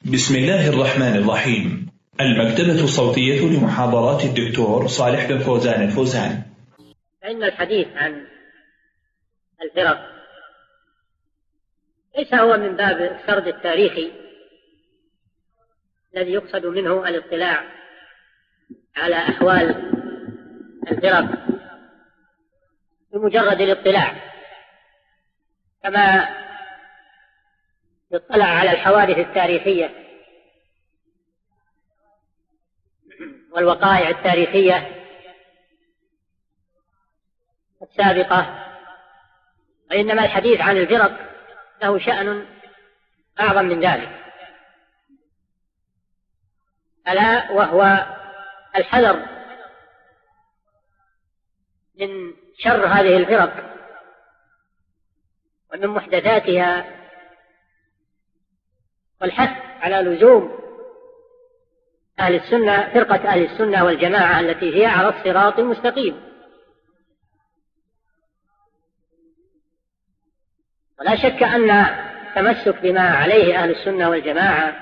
بسم الله الرحمن الرحيم. المكتبة الصوتية لمحاضرات الدكتور صالح بن فوزان الفوزان. فإن الحديث عن الفرق ليس هو من باب السرد التاريخي الذي يقصد منه الاطلاع على أحوال الفرق بمجرد الاطلاع، كما يطلع على الحوادث التاريخية والوقائع التاريخية السابقة، وإنما الحديث عن الفرق له شأن أعظم من ذلك، ألا وهو الحذر من شر هذه الفرق ومن محدثاتها، والحث على لزوم أهل السنة، فرقة أهل السنة والجماعة التي هي على الصراط المستقيم. ولا شك أن التمسك بما عليه أهل السنة والجماعة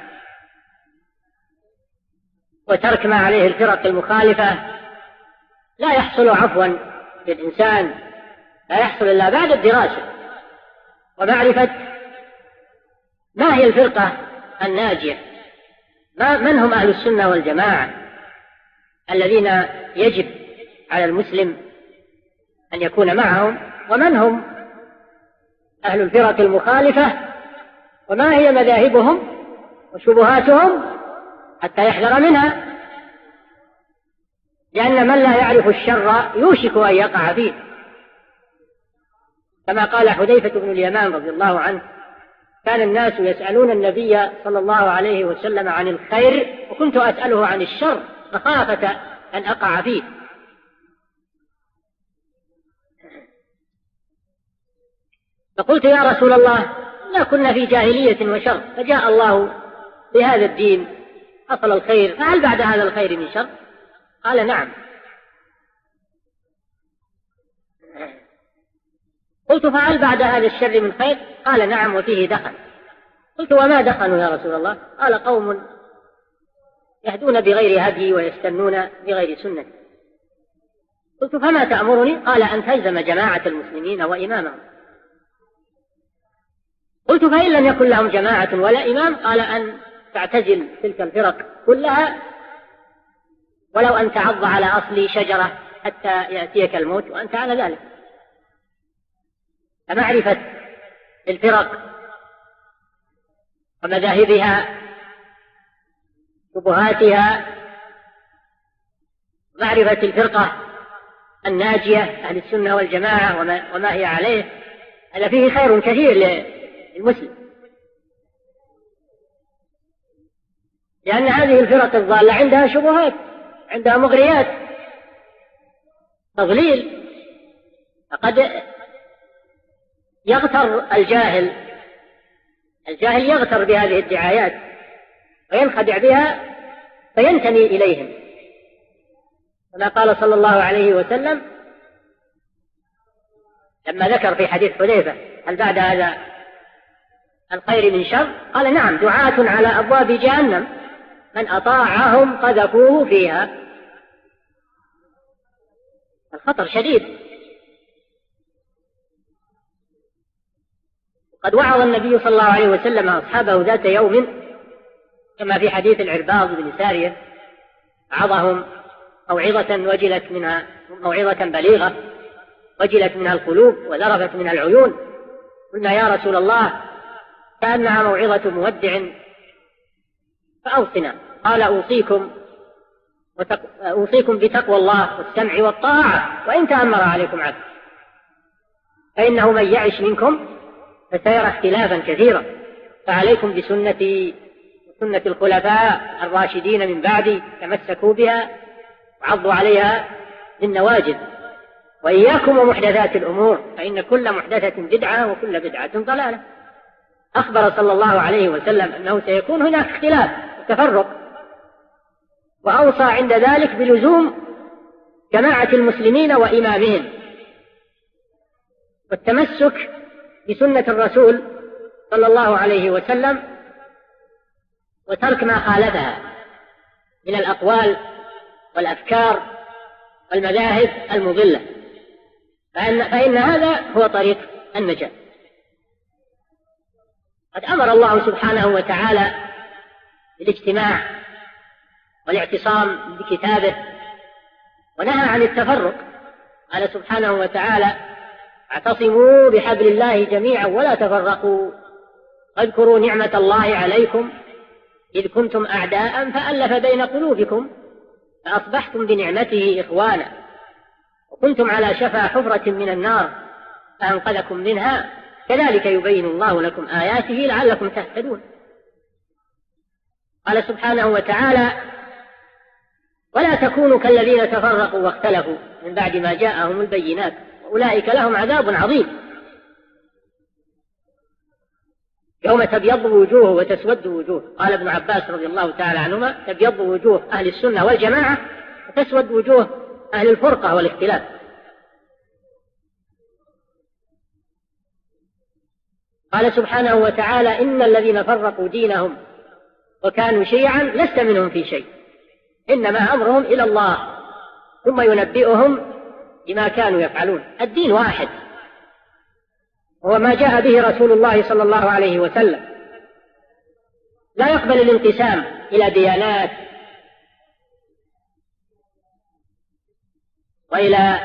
وترك ما عليه الفرق المخالفة لا يحصل عفوا للإنسان، لا يحصل إلا بعد الدراسة ومعرفة ما هي الفرقة الناجية، من هم أهل السنة والجماعة الذين يجب على المسلم أن يكون معهم، ومن هم أهل الفرق المخالفة وما هي مذاهبهم وشبهاتهم حتى يحذر منها، لأن من لا يعرف الشر يوشك أن يقع فيه، كما قال حذيفة بن اليمان رضي الله عنه: كان الناس يسألون النبي صلى الله عليه وسلم عن الخير وكنت أسأله عن الشر مخافة أن أقع فيه. فقلت: يا رسول الله، لا كنا في جاهلية وشر، فجاء الله بهذا الدين، حصل الخير، فهل بعد هذا الخير من شر؟ قال: نعم. قلت: فهل بعد هذا الشر من خير؟ قال: نعم، وفيه دخن. قلت: وما دخنوا يا رسول الله؟ قال: قوم يهدون بغير هدي ويستنون بغير سنة. قلت: فما تأمرني؟ قال: أن تلزم جماعة المسلمين وإمامهم. قلت: فإن لم يكن لهم جماعة ولا إمام؟ قال: أن تعتزل تلك الفرق كلها، ولو أن تعض على أصل شجرة حتى يأتيك الموت وأنت على ذلك. فمعرفة الفرق ومذاهبها شبهاتها، معرفة الفرقة الناجية أهل السنة والجماعة وما هي عليه، هذا فيه خير كثير للمسلم، لأن هذه الفرق الضالة عندها شبهات، عندها مغريات، تضليل. فقد يغتر الجاهل يغتر بهذه الدعايات وينخدع بها فينتمي إليهم، كما قال صلى الله عليه وسلم لما ذكر في حديث حذيفة: هل بعد هذا الخير من شر؟ قال: نعم، دعاة على أبواب جهنم من أطاعهم قذفوه فيها. الخطر شديد. قد وعظ النبي صلى الله عليه وسلم أصحابه ذات يوم، كما في حديث العرباض بن سارية: وعظهم موعظة وجلت منها، موعظة بليغة وجلت منها القلوب وذرفت منها العيون. قلنا: يا رسول الله، كأنها موعظة مودع، فأوصنا. قال: أوصيكم بتقوى الله والسمع والطاعة وإن تأمر عليكم عبد، فإنه من يعش منكم فسيرى اختلافا كثيرا، فعليكم بسنتي وسنة الخلفاء الراشدين من بعدي، تمسكوا بها وعضوا عليها بالنواجذ، وإياكم ومحدثات الأمور، فإن كل محدثة بدعة وكل بدعة ضلالة. أخبر صلى الله عليه وسلم أنه سيكون هناك اختلاف وتفرق، وأوصى عند ذلك بلزوم جماعة المسلمين وإمامهم والتمسك بسنة الرسول صلى الله عليه وسلم وترك ما خالفها من الأقوال والأفكار والمذاهب المضلة، فإن هذا هو طريق النجاة. قد أمر الله سبحانه وتعالى بالاجتماع والاعتصام بكتابه، ونهى عن التفرق. قال سبحانه وتعالى: اعتصموا بحبل الله جميعا ولا تفرقوا، واذكروا نعمة الله عليكم إذ كنتم أعداء فألف بين قلوبكم فأصبحتم بنعمته إخوانا وكنتم على شفا حفرة من النار فأنقذكم منها كذلك يبين الله لكم آياته لعلكم تهتدون. قال سبحانه وتعالى: ولا تكونوا كالذين تفرقوا واختلفوا من بعد ما جاءهم البينات وأولئك لهم عذاب عظيم. يوم تبيض وجوه وتسود وجوه. قال ابن عباس رضي الله تعالى عنهما: تبيض وجوه أهل السنة والجماعة وتسود وجوه أهل الفرقة والاختلاف. قال سبحانه وتعالى: إن الذين فرقوا دينهم وكانوا شيعا لست منهم في شيء إنما أمرهم إلى الله ثم ينبئهم بما كانوا يفعلون. الدين واحد، هو ما جاء به رسول الله صلى الله عليه وسلم، لا يقبل الانقسام إلى ديانات وإلى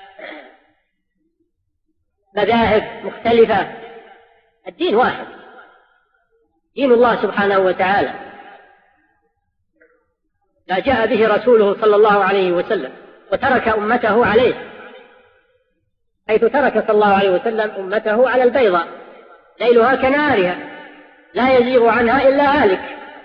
مذاهب مختلفة. الدين واحد، دين الله سبحانه وتعالى، ما جاء به رسوله صلى الله عليه وسلم وترك أمته عليه، حيث ترك صلى الله عليه وسلم أمته على البيضاء ليلها كنهارها لا يزيغ عنها إلا هالك.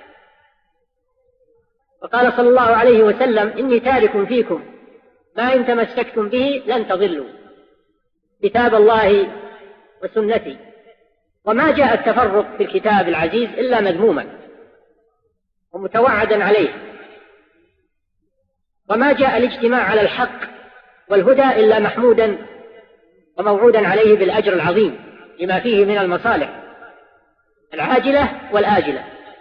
وقال صلى الله عليه وسلم: إني تارك فيكم ما إن تمسكتم به لن تضلوا، كتاب الله وسنتي. وما جاء التفرق في الكتاب العزيز إلا مذموما ومتوعدا عليه، وما جاء الاجتماع على الحق والهدى إلا محمودا وموعودا عليه بالأجر العظيم لما فيه من المصالح العاجلة والآجلة.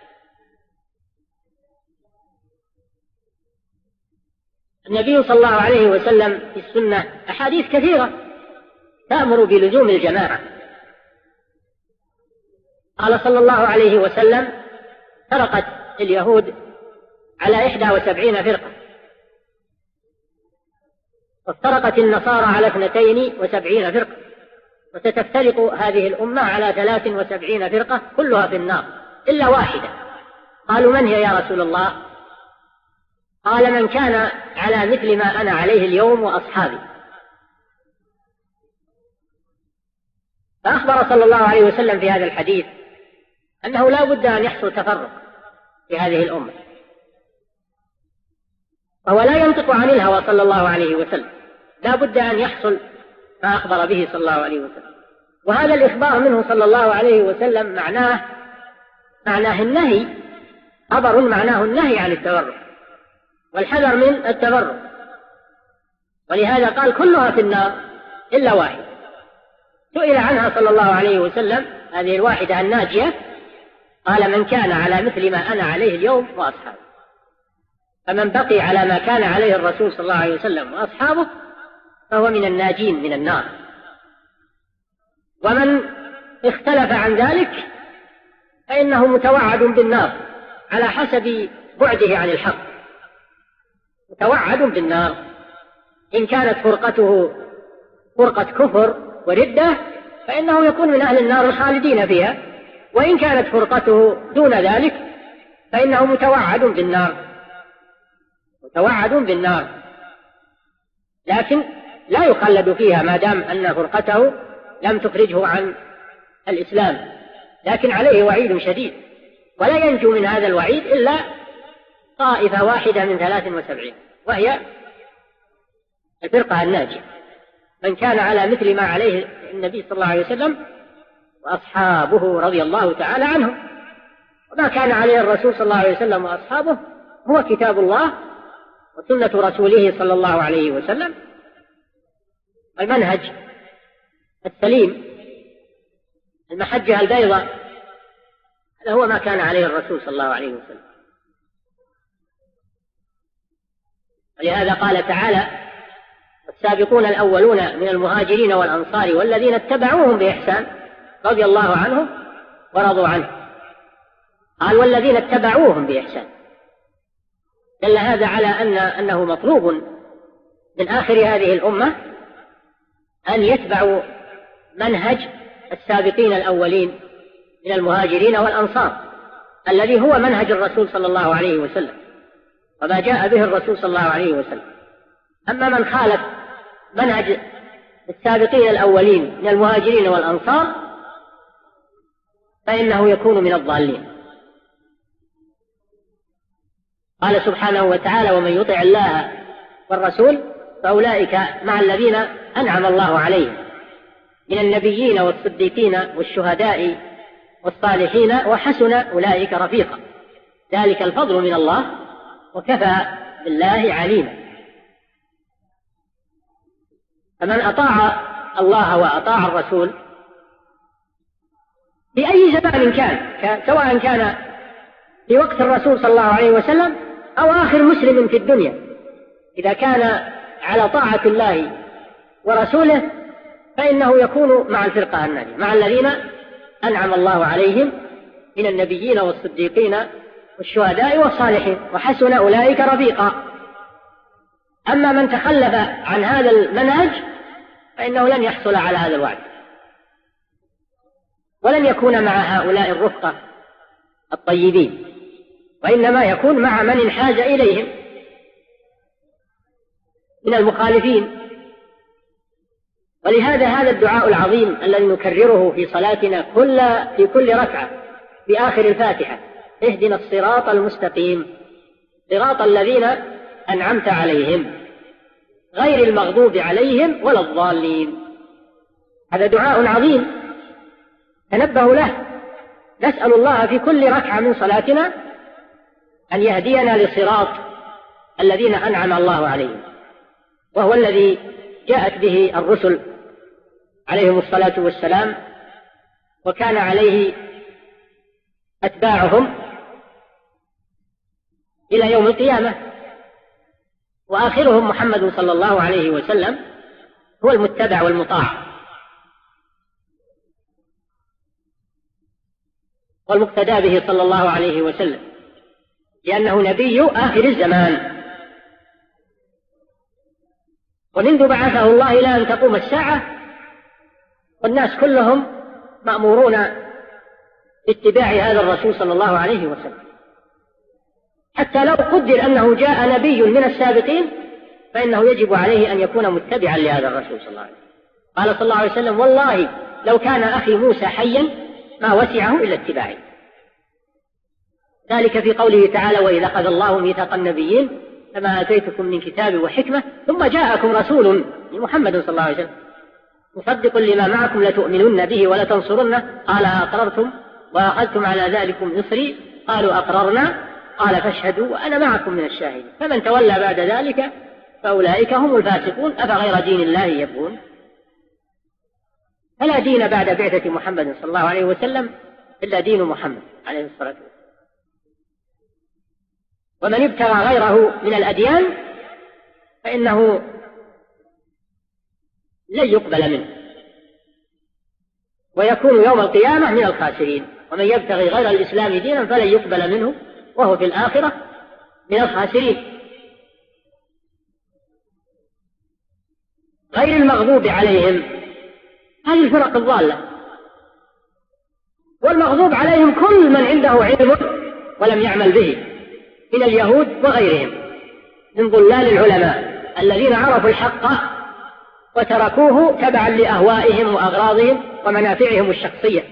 النبي صلى الله عليه وسلم في السنة أحاديث كثيرة تأمر بلزوم الجماعة. قال صلى الله عليه وسلم: فرقت اليهود على 71 فرقة، وافترقت النصارى على 72 فرقة، وستفترق هذه الأمة على 73 فرقة كلها في النار إلا واحدة. قالوا: من هي يا رسول الله؟ قال: من كان على مثل ما أنا عليه اليوم وأصحابي. فأخبر صلى الله عليه وسلم في هذا الحديث أنه لا بد أن يحصل تفرق في هذه الأمة، وهو لا ينطق عن الهوى صلى الله عليه وسلم، لا بد أن يحصل ما أخبر به صلى الله عليه وسلم. وهذا الإخبار منه صلى الله عليه وسلم معناه النهي، خبر معناه النهي عن التفرق والحذر من التفرق، ولهذا قال: كلها في النار إلا واحد. سئل عنها صلى الله عليه وسلم، هذه الواحدة الناجية، قال: من كان على مثل ما أنا عليه اليوم وأصحابه. فمن بقي على ما كان عليه الرسول صلى الله عليه وسلم وأصحابه فهو من الناجين من النار. ومن اختلف عن ذلك فإنه متوعد بالنار على حسب بعده عن الحق، متوعد بالنار. إن كانت فرقته فرقة كفر وردة فإنه يكون من أهل النار الخالدين فيها، وإن كانت فرقته دون ذلك فإنه متوعد بالنار، متوعد بالنار، لكن لا يخلد فيها ما دام أن فرقته لم تخرجه عن الإسلام، لكن عليه وعيد شديد، ولا ينجو من هذا الوعيد إلا طائفة واحدة من 73، وهي الفرقة الناجية، من كان على مثل ما عليه النبي صلى الله عليه وسلم وأصحابه رضي الله تعالى عنهم. وما كان عليه الرسول صلى الله عليه وسلم وأصحابه هو كتاب الله وسنة رسوله صلى الله عليه وسلم، المنهج السليم، المحجة البيضاء هذا هو ما كان عليه الرسول صلى الله عليه وسلم. ولهذا قال تعالى: والسابقون الأولون من المهاجرين والأنصار والذين اتبعوهم بإحسان رضي الله عنهم ورضوا عنه. قال: والذين اتبعوهم بإحسان، دل هذا على أنه مطلوب من آخر هذه الأمة أن يتبعوا منهج السابقين الأولين من المهاجرين والأنصار الذي هو منهج الرسول صلى الله عليه وسلم وما جاء به الرسول صلى الله عليه وسلم. أما من خالف منهج السابقين الأولين من المهاجرين والأنصار فإنه يكون من الضالين. قال سبحانه وتعالى: ومن يطع الله والرسول فأولئك مع الذين أنعم الله عليهم من النبيين والصديقين والشهداء والصالحين وحسن أولئك رفيقا، ذلك الفضل من الله وكفى بالله عليما. فمن أطاع الله وأطاع الرسول في أي زمان كان، سواء كان في وقت الرسول صلى الله عليه وسلم أو آخر مسلم في الدنيا، إذا كان على طاعة الله ورسوله فإنه يكون مع الفرقة الناجية، مع الذين أنعم الله عليهم من النبيين والصديقين والشهداء والصالحين وحسن أولئك رفيقا. أما من تخلف عن هذا المنهج فإنه لن يحصل على هذا الوعد ولن يكون مع هؤلاء الرفقة الطيبين، وإنما يكون مع من انحاز إليهم من المخالفين. ولهذا هذا الدعاء العظيم الذي نكرره في صلاتنا في كل ركعة في آخر الفاتحة: اهدنا الصراط المستقيم صراط الذين أنعمت عليهم غير المغضوب عليهم ولا الضالين. هذا دعاء عظيم تنبهوا له. نسأل الله في كل ركعة من صلاتنا أن يهدينا لصراط الذين أنعم الله عليهم، وهو الذي جاءت به الرسل عليهم الصلاة والسلام وكان عليه أتباعهم إلى يوم القيامة، وآخرهم محمد صلى الله عليه وسلم هو المتبع والمطاع والمقتدى به صلى الله عليه وسلم، لأنه نبي آخر الزمان. ومنذ بعثه الله إلى أن تقوم الساعة والناس كلهم مأمورون باتباع هذا الرسول صلى الله عليه وسلم، حتى لو قدر أنه جاء نبي من السابقين فإنه يجب عليه أن يكون متبعا لهذا الرسول صلى الله عليه وسلم. قال صلى الله عليه وسلم: والله لو كان أخي موسى حيا ما وسعه إلا اتباعي. ذلك في قوله تعالى: وإذا أخذ الله ميثاق النبيين فما آتيتكم من كتاب وحكمة ثم جاءكم رسول محمد صلى الله عليه وسلم مصدق لما معكم لتؤمنن به ولتنصرنه قال أقررتم وأخذتم على ذلكم إصري قالوا أقررنا قال فاشهدوا وأنا معكم من الشاهدين فمن تولى بعد ذلك فأولئك هم الفاسقون أفغير دين الله يبغون. فلا دين بعد بعثة محمد صلى الله عليه وسلم إلا دين محمد عليه الصلاة والسلام. ومن ابتغى غيره من الأديان فإنه لن يقبل منه ويكون يوم القيامة من الخاسرين. ومن يبتغي غير الإسلام دينا فلن يقبل منه وهو في الآخرة من الخاسرين. غير المغضوب عليهم هذه الفرق الضالة، والمغضوب عليهم كل من عنده علم ولم يعمل به من اليهود وغيرهم من ضلال العلماء الذين عرفوا الحق وتركوه تبعا لأهوائهم وأغراضهم ومنافعهم الشخصية.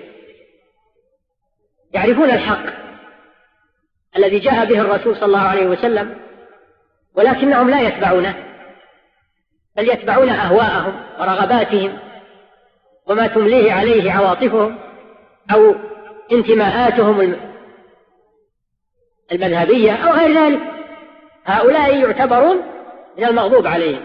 يعرفون الحق الذي جاء به الرسول صلى الله عليه وسلم ولكنهم لا يتبعونه بل يتبعون أهواءهم ورغباتهم وما تمليه عليه عواطفهم أو انتماءاتهم المذهبية أو غير ذلك. هؤلاء يعتبرون من المغضوب عليهم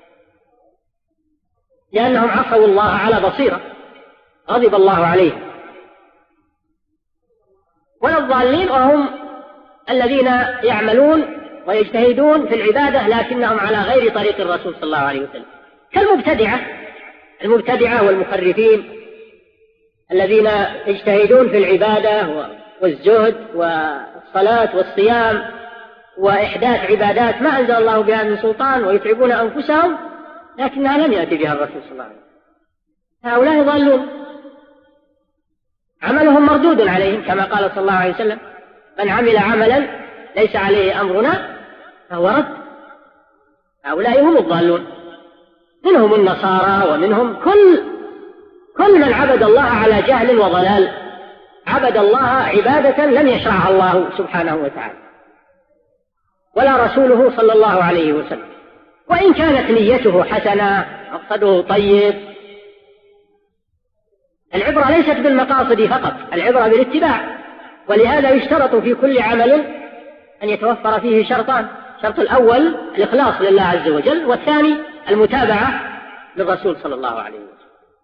لأنهم عصوا الله على بصيرة غضب الله عليهم. ولا الضالين وهم الذين يعملون ويجتهدون في العبادة لكنهم على غير طريق الرسول صلى الله عليه وسلم، كالمبتدعة والمخرفين الذين يجتهدون في العبادة والزهد والصلاة والصيام وإحداث عبادات ما أنزل الله بها من سلطان ويتعبون أنفسهم لكنها لم يأتي بها الرسول صلى الله عليه وسلم. هؤلاء ضالون عملهم مردود عليهم كما قال صلى الله عليه وسلم: من عمل عملا ليس عليه أمرنا فهو رد. هؤلاء هم الضالون، منهم النصارى ومنهم كل من عبد الله على جهل وضلال، عبد الله عبادة لم يشرعها الله سبحانه وتعالى ولا رسوله صلى الله عليه وسلم، وإن كانت نيته حسنة مقصده طيب. العبرة ليست بالمقاصد فقط، العبرة بالاتباع، ولهذا يشترط في كل عمل أن يتوفر فيه شرطان: الشرط الأول الإخلاص لله عز وجل، والثاني المتابعة للرسول صلى الله عليه وسلم.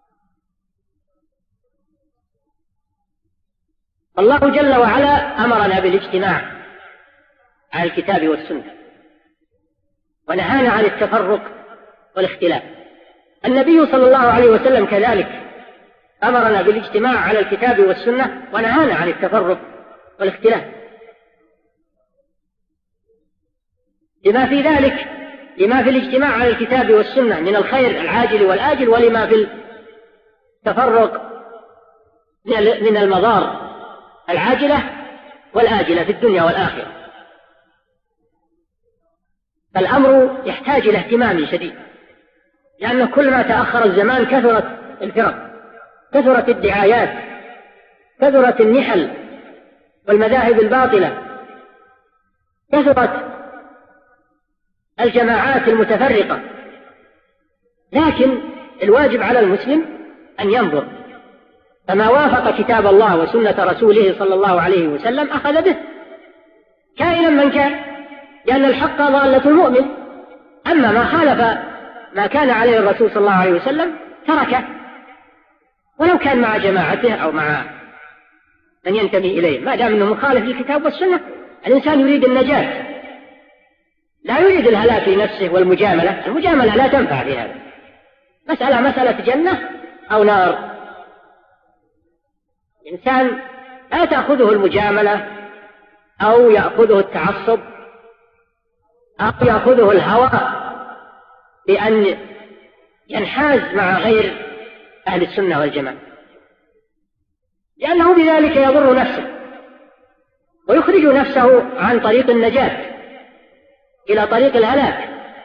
الله جل وعلا أمرنا بالاجتماع على الكتاب والسنة ونهانا عن التفرق والاختلاف. النبي صلى الله عليه وسلم كذلك أمرنا بالاجتماع على الكتاب والسنة ونهانا عن التفرق والاختلاف، لما في الاجتماع على الكتاب والسنة من الخير العاجل والآجل، ولما في التفرق من المضار العاجلة والآجلة في الدنيا والآخرة. فالأمر يحتاج إلى اهتمام شديد، لأن كل ما تأخر الزمان كثرت الفرق، كثرت الدعايات، كثرت النحل والمذاهب الباطلة، كثرت الجماعات المتفرقة. لكن الواجب على المسلم أن ينظر، فما وافق كتاب الله وسنة رسوله صلى الله عليه وسلم أخذ به كائنا من كان، لأن الحق ضالة المؤمن. أما ما خالف ما كان عليه الرسول صلى الله عليه وسلم تركه، ولو كان مع جماعته أو مع من ينتمي إليه، ما دام أنه مخالف للكتاب والسنة. الإنسان يريد النجاة، لا يريد الهلاك لنفسه والمجاملة. المجاملة لا تنفع في هذا، مسألة جنة أو نار. الإنسان لا تأخذه المجاملة أو يأخذه التعصب أو يأخذه الهوى بأن ينحاز مع غير أهل السنة والجماعة، لأنه بذلك يضر نفسه ويخرج نفسه عن طريق النجاة إلى طريق الهلاك.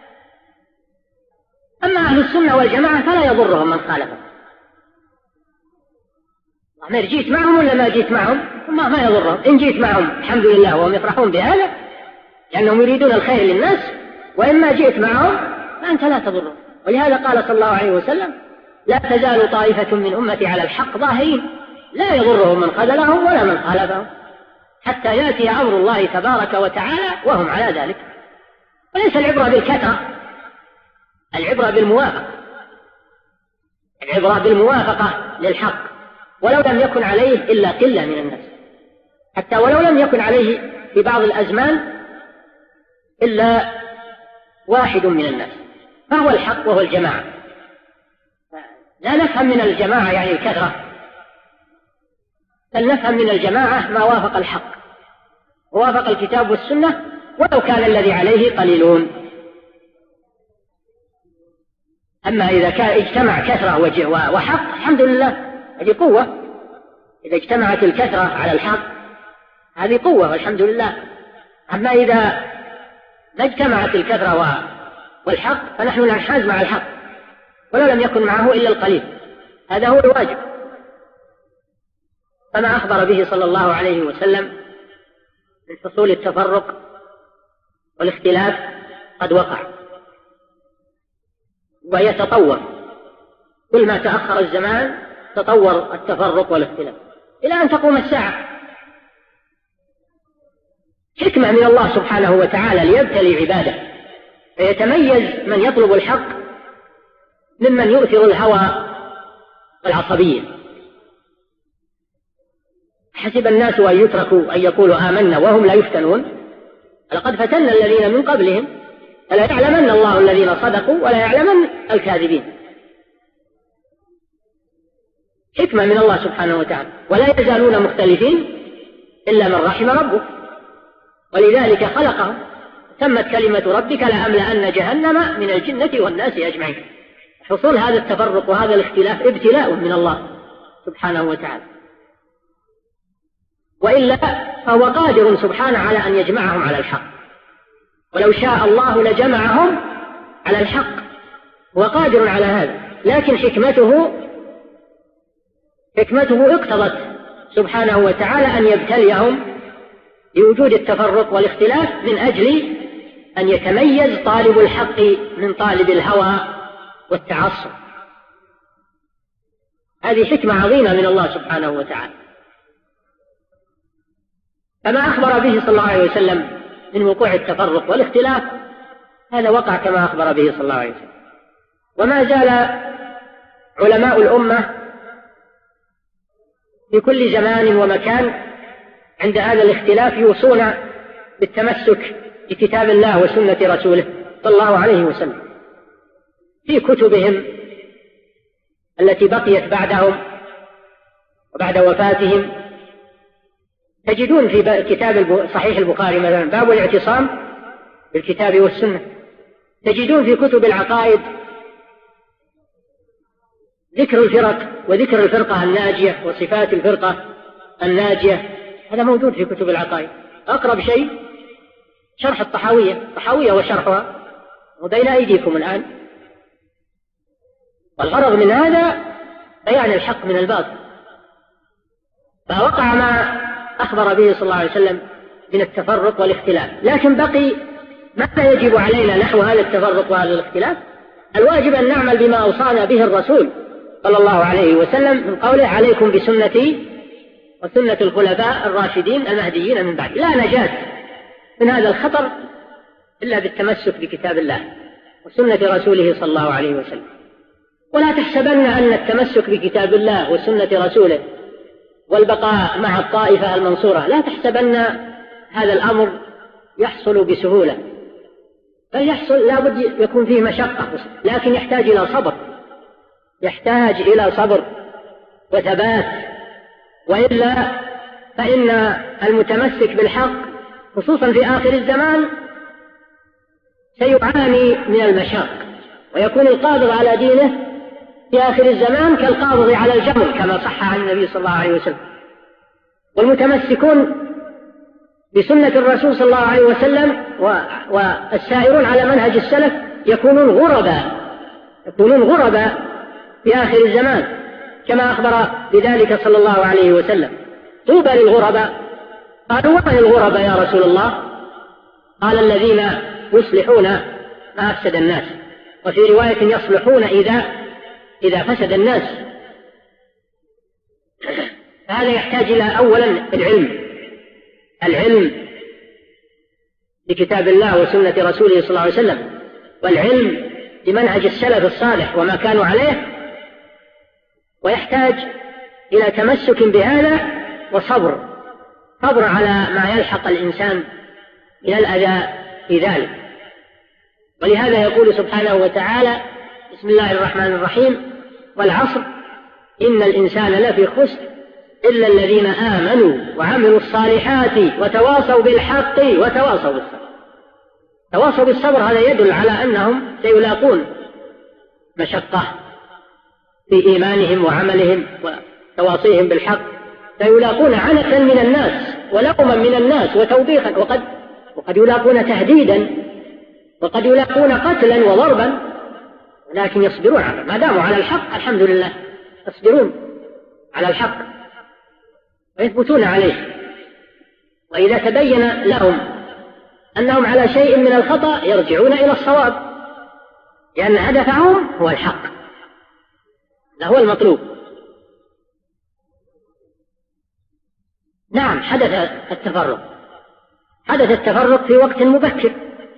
أما أهل السنة والجماعة فلا يضرهم من خالفهم، ما جيت معهم ولا ما جيت معهم ما يضرهم. إن جيت معهم الحمد لله وهم يفرحون بهذا لأنهم يريدون الخير للناس، وإما جئت معهم فأنت لا تضرهم. ولهذا قال صلى الله عليه وسلم: لا تزال طائفة من أمتي على الحق ظاهرين لا يضرهم من خذلهم ولا من خالفهم حتى يأتي أمر الله تبارك وتعالى وهم على ذلك. وليس العبرة بالكثرة، العبرة بالموافقة، العبرة بالموافقة للحق، ولو لم يكن عليه إلا قلة من الناس، حتى ولو لم يكن عليه في بعض الأزمان إلا واحد من الناس، فهو الحق وهو الجماعة. لا نفهم من الجماعة يعني الكثرة، بل نفهم من الجماعة ما وافق الحق ووافق الكتاب والسنة ولو كان الذي عليه قليلون. أما إذا كان اجتمع كثرة وحق الحمد لله، هذه قوة. إذا اجتمعت الكثرة على الحق هذه قوة والحمد لله. أما إذا ما اجتمعت الكثرة والحق فنحن ننحاز مع الحق ولو لم يكن معه إلا القليل، هذا هو الواجب. فما أخبر به صلى الله عليه وسلم من حصول التفرق والاختلاف قد وقع ويتطور، كل ما تأخر الزمان تطور التفرق والاختلاف إلى أن تقوم الساعة. حكمة من الله سبحانه وتعالى ليبتلي عباده، فيتميز من يطلب الحق ممن يؤثر الهوى والعصبية. حسب الناس أن يتركوا أن يقولوا آمنا وهم لا يفتنون؟ لقد فتنا الذين من قبلهم فلا يعلمن الله الذين صدقوا ولا يعلمن الكاذبين. حكمة من الله سبحانه وتعالى. ولا يزالون مختلفين إلا من رحم ربك، ولذلك خلقهم. تمت كلمة ربك لأملأن جهنم من الجنة والناس أجمعين. حصول هذا التفرق وهذا الاختلاف ابتلاء من الله سبحانه وتعالى، وإلا فهو قادر سبحانه على أن يجمعهم على الحق، ولو شاء الله لجمعهم على الحق، هو قادر على هذا، لكن حكمته اقتضت سبحانه وتعالى أن يبتليهم بوجود التفرق والاختلاف من أجل أن يتميز طالب الحق من طالب الهوى والتعصب. هذه حكمة عظيمة من الله سبحانه وتعالى. فما أخبر به صلى الله عليه وسلم من وقوع التفرق والاختلاف هذا وقع كما أخبر به صلى الله عليه وسلم. وما زال علماء الأمة في كل زمان ومكان عند هذا الاختلاف يوصون بالتمسك بكتاب الله وسنة رسوله صلى الله عليه وسلم في كتبهم التي بقيت بعدهم وبعد وفاتهم. تجدون في كتاب صحيح البخاري مثلا باب الاعتصام بالكتاب والسنة. تجدون في كتب العقائد ذكر الفرق وذكر الفرقة الناجية وصفات الفرقة الناجية، هذا موجود في كتب العقائد. أقرب شيء شرح الطحاوية وشرحها وبين أيديكم الآن. والغرض من هذا بيان الحق من الباطل. فوقع ما أخبر به صلى الله عليه وسلم من التفرق والاختلاف، لكن بقي ماذا يجب علينا نحو هذا التفرق وهذا الاختلاف؟ الواجب أن نعمل بما أوصانا به الرسول صلى الله عليه وسلم من قوله عليكم بسنتي وسنة الخلفاء الراشدين المهديين من بعد. لا نجاة من هذا الخطر إلا بالتمسك بكتاب الله وسنة رسوله صلى الله عليه وسلم. ولا تحسبن أن التمسك بكتاب الله وسنة رسوله والبقاء مع الطائفة المنصورة، لا تحسبن هذا الأمر يحصل بسهولة، بل يحصل لابد يكون فيه مشقة، لكن يحتاج إلى صبر وثبات، وإلا فإن المتمسك بالحق خصوصا في آخر الزمان سيعاني من المشاق، ويكون القابض على دينه في آخر الزمان كالقابض على الجمر كما صح عن النبي صلى الله عليه وسلم. والمتمسكون بسنة الرسول صلى الله عليه وسلم والسائرون على منهج السلف يكونون غرباء في آخر الزمان كما أخبر بذلك صلى الله عليه وسلم. طوبى للغرباء. قالوا ومن الغرباء يا رسول الله؟ قال الذين يصلحون ما أفسد الناس، وفي رواية يصلحون إذا فسد الناس. فهذا يحتاج إلى أولا العلم بكتاب الله وسنة رسوله صلى الله عليه وسلم، والعلم بمنهج السلف الصالح وما كانوا عليه، ويحتاج إلى تمسك بهذا وصبر على ما يلحق الإنسان من الأذى في ذلك. ولهذا يقول سبحانه وتعالى بسم الله الرحمن الرحيم والعصر إن الإنسان لفي خسر إلا الذين آمنوا وعملوا الصالحات وتواصوا بالحق وتواصوا بالصبر. تواصوا بالصبر هذا يدل على أنهم سيلاقون مشقة في إيمانهم وعملهم وتواصيهم بالحق، سيلاقون عنة من الناس ولوما من الناس وتوبيخا، وقد يلاقون تهديدا، وقد يلاقون قتلا وضربا، ولكن يصبرون ما داموا على الحق. الحمد لله يصبرون على الحق ويثبتون عليه. وإذا تبين لهم أنهم على شيء من الخطأ يرجعون إلى الصواب، لأن هدفهم هو الحق، ده هو المطلوب. نعم حدث التفرق في وقت مبكر.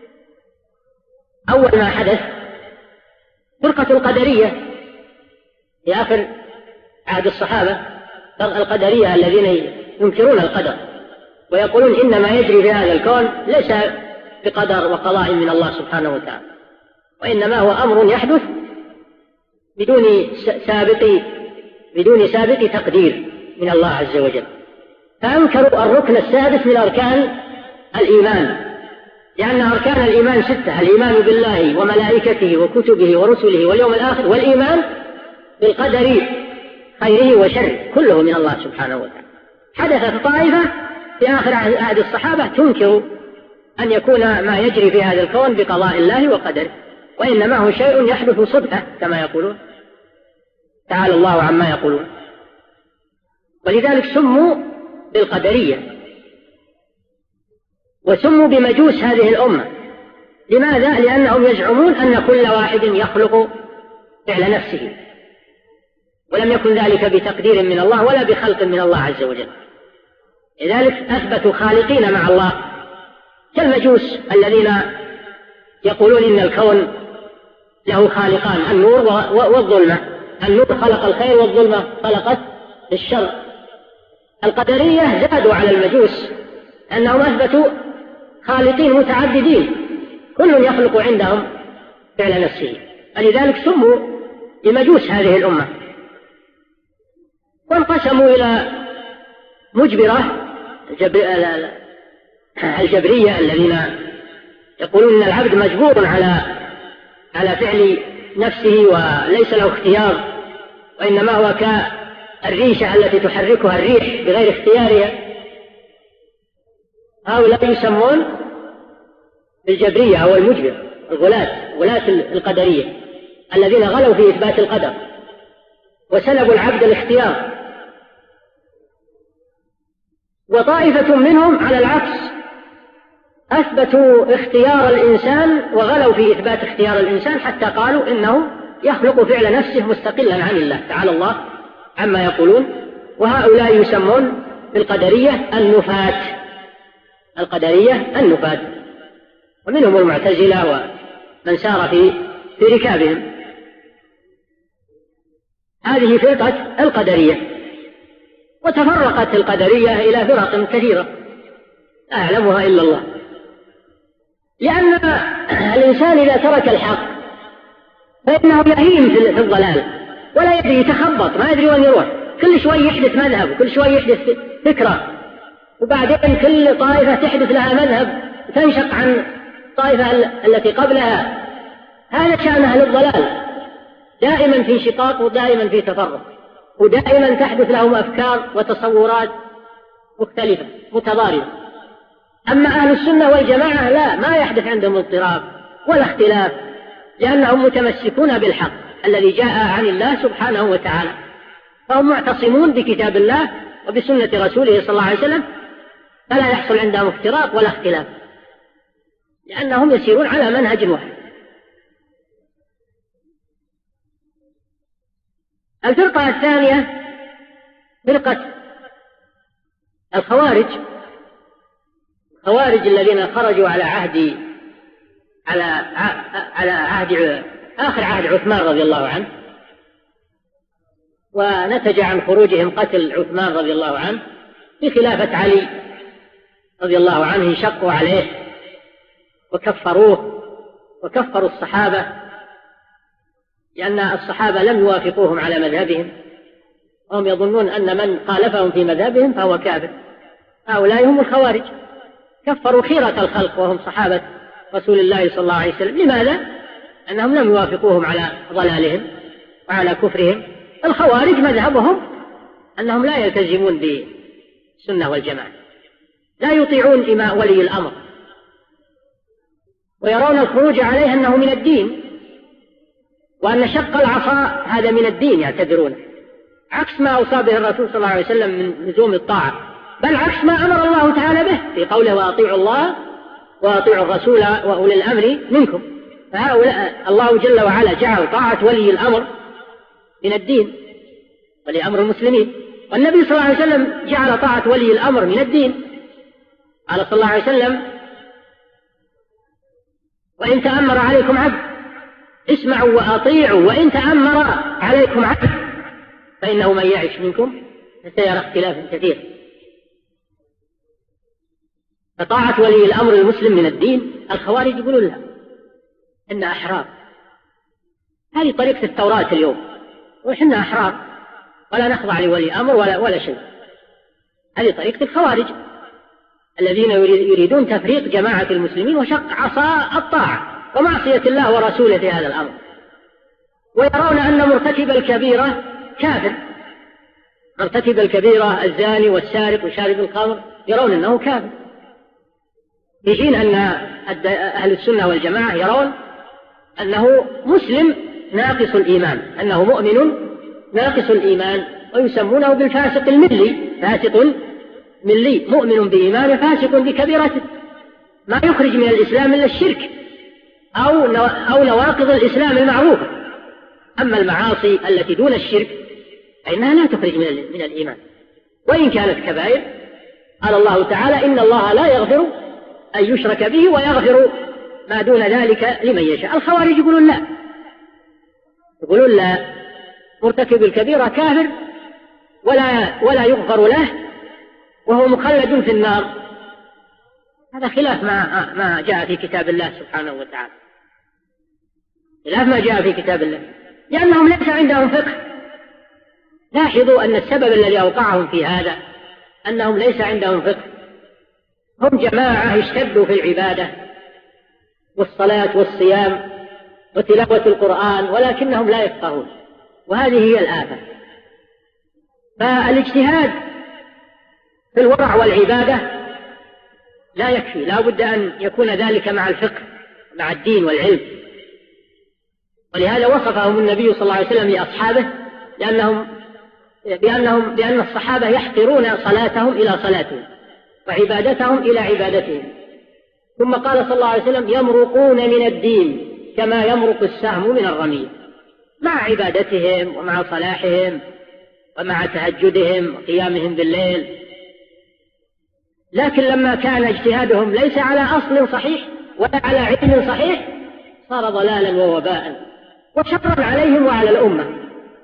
أول ما حدث فرقة القدرية في آخر عهد الصحابة، القدرية الذين ينكرون القدر ويقولون إن ما يجري في هذا الكون ليس بقدر وقضاء من الله سبحانه وتعالى، وإنما هو أمر يحدث بدون سابق تقدير من الله عز وجل. فأنكروا الركن السادس من أركان الإيمان، لأن أركان الإيمان 6: الإيمان بالله وملائكته وكتبه ورسله واليوم الآخر، والإيمان بالقدر خيره وشره كله من الله سبحانه وتعالى. حدثت طائفة في آخر عهد الصحابة تنكر أن يكون ما يجري في هذا الكون بقضاء الله وقدره، وإنما هو شيء يحدث صدفة كما يقولون، تعالى الله عما يقولون. ولذلك سموا بالقدرية وسموا بمجوس هذه الأمة. لماذا؟ لأنهم يزعمون أن كل واحد يخلق فعل نفسه، ولم يكن ذلك بتقدير من الله ولا بخلق من الله عز وجل. لذلك أثبتوا خالقين مع الله كالمجوس الذين يقولون إن الكون له خالقان: النور والظلمة. النور خلق الخير والظلمة خلقت الشر. القدرية زادوا على المجوس أنهم أثبتوا خالقين متعددين كل يخلق عندهم فعل نفسه، ولذلك سموا بمجوس هذه الأمة. وانقسموا إلى مجبرة الجبرية الذين يقولون أن العبد مجبور على فعل نفسه وليس له اختيار، وإنما هو كالريشة التي تحركها الريح بغير اختيارها. هؤلاء يسمون بالجبرية أو المجبر، غلاة القدرية الذين غلوا في إثبات القدر وسلبوا العبد الاختيار. وطائفة منهم على العكس أثبتوا اختيار الإنسان وغلوا في إثبات اختيار الإنسان، حتى قالوا إنه يخلق فعل نفسه مستقلا عن الله، تعالى الله عما يقولون. وهؤلاء يسمون بالقدرية النفاة. القدرية النفاة، ومنهم المعتزلة ومن سار في ركابهم. هذه فرقة القدرية. وتفرقت القدرية إلى فرق كثيرة لا يعلمها إلا الله، لأن الإنسان إذا ترك الحق فإنه يهيم في الضلال ولا يدري، يتخبط ما يدري وين يروح، كل شوي يحدث مذهب وكل شوي يحدث فكرة، وبعدين كل طائفة تحدث لها مذهب تنشق عن الطائفة التي قبلها. هذا شأن أهل الضلال، دائما في شقاق ودائما في تفرق، ودائما تحدث لهم أفكار وتصورات مختلفة متضاربة. أما أهل السنة والجماعة لا، ما يحدث عندهم اضطراب ولا اختلاف، لأنهم متمسكون بالحق الذي جاء عن الله سبحانه وتعالى، فهم معتصمون بكتاب الله وبسنة رسوله صلى الله عليه وسلم، فلا يحصل عندهم افتراق ولا اختلاف، لأنهم يسيرون على منهج واحد. الفرقة الثانية فرقة الخوارج الذين خرجوا على عهد آخر عهد عثمان رضي الله عنه، ونتج عن خروجهم قتل عثمان رضي الله عنه. في خلافة علي رضي الله عنه انشقوا عليه وكفروه وكفروا الصحابة، لأن الصحابة لم يوافقوهم على مذهبهم، وهم يظنون أن من خالفهم في مذهبهم فهو كافر. هؤلاء هم الخوارج، كفروا خيرة الخلق وهم صحابة رسول الله صلى الله عليه وسلم. لماذا؟ أنهم لم يوافقوهم على ضلالهم وعلى كفرهم. الخوارج مذهبهم أنهم لا يلتزمون بالسنة والجماعة، لا يطيعون إماء ولي الأمر، ويرون الخروج عليه أنه من الدين، وأن شق العصا هذا من الدين يعتبرونه، عكس ما أوصى به الرسول صلى الله عليه وسلم من لزوم الطاعة، بل عكس ما أمر الله تعالى به في قوله: وأطيعوا الله وأطيعوا الرسول وأولي الأمر منكم. فهؤلاء الله جل وعلا جعل طاعة ولي الأمر من الدين، ولي أمر المسلمين، والنبي صلى الله عليه وسلم جعل طاعة ولي الأمر من الدين. قال صلى الله عليه وسلم: وإن تأمر عليكم عبد اسمعوا وأطيعوا، وإن تأمر عليكم عبد فإنه من يعش منكم فسيرى اختلافا كثيرا. فطاعة ولي الأمر المسلم من الدين. الخوارج يقولون لا، إن أحرار، هذه طريقة التوراة اليوم، وإحنا أحرار ولا نخضع لولي أمر ولا شيء. هذه طريقة الخوارج الذين يريدون تفريق جماعة المسلمين وشق عصا الطاعة ومعصية الله ورسوله في هذا الأمر، ويرون أن مرتكب الكبيرة كافر. مرتكب الكبيرة الزاني والسارق وشارب الخمر يرون أنه كافر، في حين أن أهل السنة والجماعة يرون أنه مسلم ناقص الإيمان، أنه مؤمن ناقص الإيمان، ويسمونه بالفاسق الملي، فاسق ملي، مؤمن بإيمانه فاسق بكبيرته، ما يخرج من الإسلام إلا الشرك أو نواقض الإسلام المعروفة. أما المعاصي التي دون الشرك فإنها لا تخرج من الإيمان، وإن كانت كبائر. قال الله تعالى: إن الله لا يغفر أن يشرك به ويغفر ما دون ذلك لمن يشاء. الخوارج يقولون لا، مرتكب الكبيرة كافر ولا يغفر له وهو مخلد في النار. هذا خلاف ما جاء في كتاب الله سبحانه وتعالى، خلاف ما جاء في كتاب الله، لأنهم ليس عندهم فقه. لاحظوا أن السبب الذي أوقعهم في هذا أنهم ليس عندهم فقه. هم جماعة اشتدوا في العبادة والصلاة والصيام وتلاوة القرآن، ولكنهم لا يفقهون، وهذه هي الآفة. فالاجتهاد في الورع والعبادة لا يكفي، لا بد أن يكون ذلك مع الفقه مع الدين والعلم. ولهذا وصفهم النبي صلى الله عليه وسلم لأصحابه بأن الصحابة يحقرون صلاتهم إلى صلاتهم وعبادتهم إلى عبادتهم. ثم قال صلى الله عليه وسلم: يمرقون من الدين كما يمرق السهم من الرمية، مع عبادتهم ومع صلاحهم ومع تهجدهم وقيامهم بالليل. لكن لما كان اجتهادهم ليس على أصل صحيح ولا على علم صحيح صار ضلالا ووباء وشرا عليهم وعلى الأمة.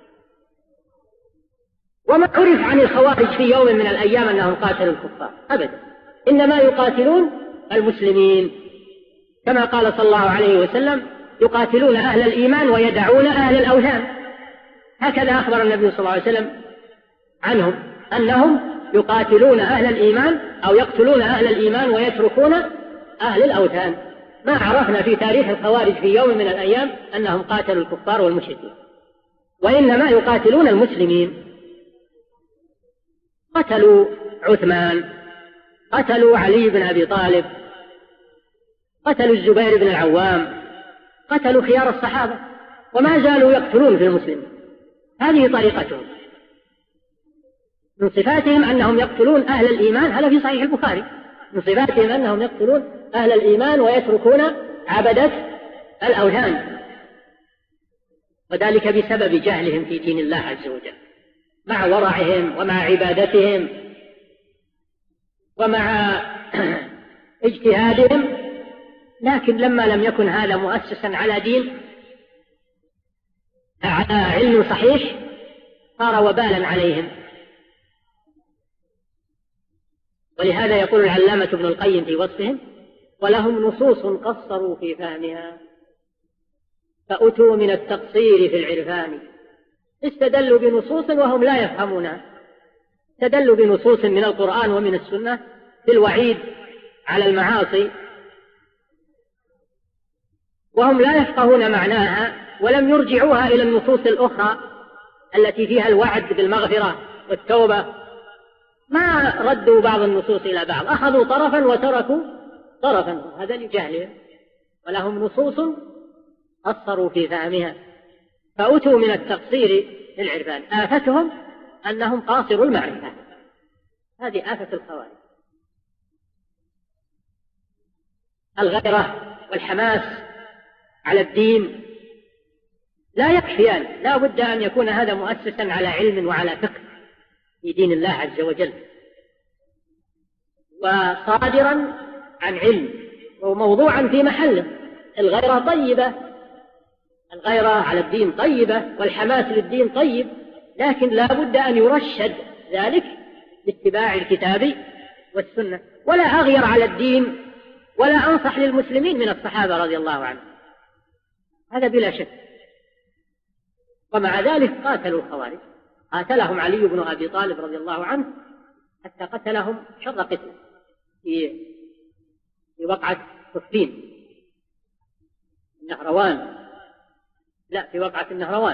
وما عرف عن الخوارج في يوم من الأيام أنهم قاتلوا الكفار أبدا، إنما يقاتلون المسلمين، كما قال صلى الله عليه وسلم: يقاتلون أهل الإيمان ويدعون أهل الأوثان. هكذا أخبر النبي صلى الله عليه وسلم عنهم، أنهم يقاتلون أهل الإيمان أو يقتلون أهل الإيمان ويتركون أهل الأوثان. ما عرفنا في تاريخ الخوارج في يوم من الأيام أنهم قاتلوا الكفار والمشركين، وإنما يقاتلون المسلمين. قتلوا عثمان، قتلوا علي بن أبي طالب، قتلوا الزبير بن العوام، قتلوا خيار الصحابة، وما زالوا يقتلون في المسلمين. هذه طريقتهم. من صفاتهم أنهم يقتلون أهل الإيمان، هذا في صحيح البخاري، من صفاتهم أنهم يقتلون أهل الإيمان ويتركون عبدة الأوثان، وذلك بسبب جهلهم في دين الله عز وجل، مع ورعهم ومع عبادتهم ومع اجتهادهم. لكن لما لم يكن هذا مؤسسا على دين، على علم صحيح، صار وبالا عليهم. ولهذا يقول العلامة ابن القيم في وصفهم: ولهم نصوص قصروا في فهمها فأتوا من التقصير في العرفان. استدلوا بنصوص وهم لا يفهمونها، استدلوا بنصوص من القرآن ومن السنة في الوعيد على المعاصي وهم لا يفقهون معناها، ولم يرجعوها إلى النصوص الأخرى التي فيها الوعد بالمغفرة والتوبة. ما ردوا بعض النصوص إلى بعض، أخذوا طرفا وتركوا طرفا، هذا لجهلهم. ولهم نصوص قصروا في فهمها فأتوا من التقصير في العرفان. آفتهم أنهم قاصروا المعرفة، هذه آفة الخوارج. الغيرة والحماس على الدين لا يكفيان، لا بد أن يكون هذا مؤسسا على علم وعلى فقه في دين الله عز وجل، وصادرا عن علم وموضوعا في محله. الغيرة طيبة، الغيرة على الدين طيبة، والحماس للدين طيب، لكن لا بد أن يرشد ذلك باتباع الكتاب والسنة، ولا أغير على الدين ولا أنصح للمسلمين من الصحابة رضي الله عنهم، هذا بلا شك. ومع ذلك قاتلوا الخوارج، قاتلهم علي بن أبي طالب رضي الله عنه حتى قتلهم شر قتل في وقعة صفين النهروان، لا في وقعة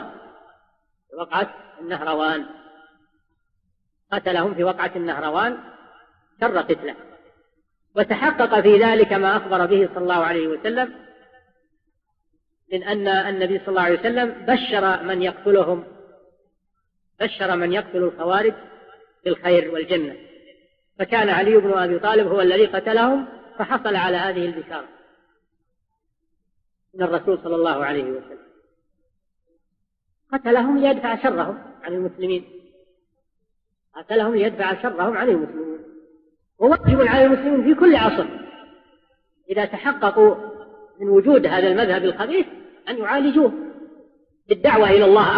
النهروان، قتلهم في وقعة النهروان شر قتله. وتحقق في ذلك ما أخبر به صلى الله عليه وسلم من أن النبي صلى الله عليه وسلم بشر من يقتل الخوارج بالخير والجنة، فكان علي بن أبي طالب هو الذي قتلهم، فحصل على هذه البشارة من الرسول صلى الله عليه وسلم. قتلهم ليدفع شرهم عن المسلمين، وواجب على المسلمين في كل عصر إذا تحققوا من وجود هذا المذهب الخبيث أن يعالجوه بالدعوة إلى الله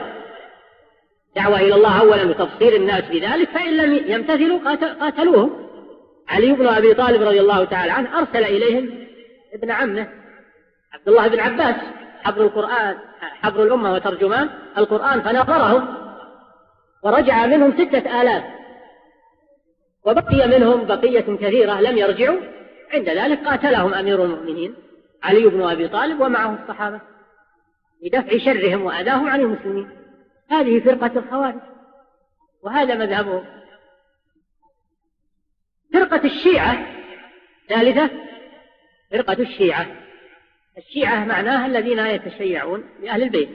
أولا وتبصير الناس بذلك، فإن لم يمتثلوا قاتلوهم. علي بن أبي طالب رضي الله تعالى عنه أرسل إليهم ابن عمه عبد الله بن عباس حبر الأمة وترجمان القرآن، فناظرهم ورجع منهم 6000، وبقي منهم بقية كثيرة لم يرجعوا. عند ذلك قاتلهم أمير المؤمنين علي بن أبي طالب ومعه الصحابة لدفع شرهم وأذاهم عن المسلمين. هذه فرقة الخوارج وهذا مذهبهم. فرقة الشيعة ثالثة، فرقة الشيعة معناها الذين يتشيعون لأهل البيت،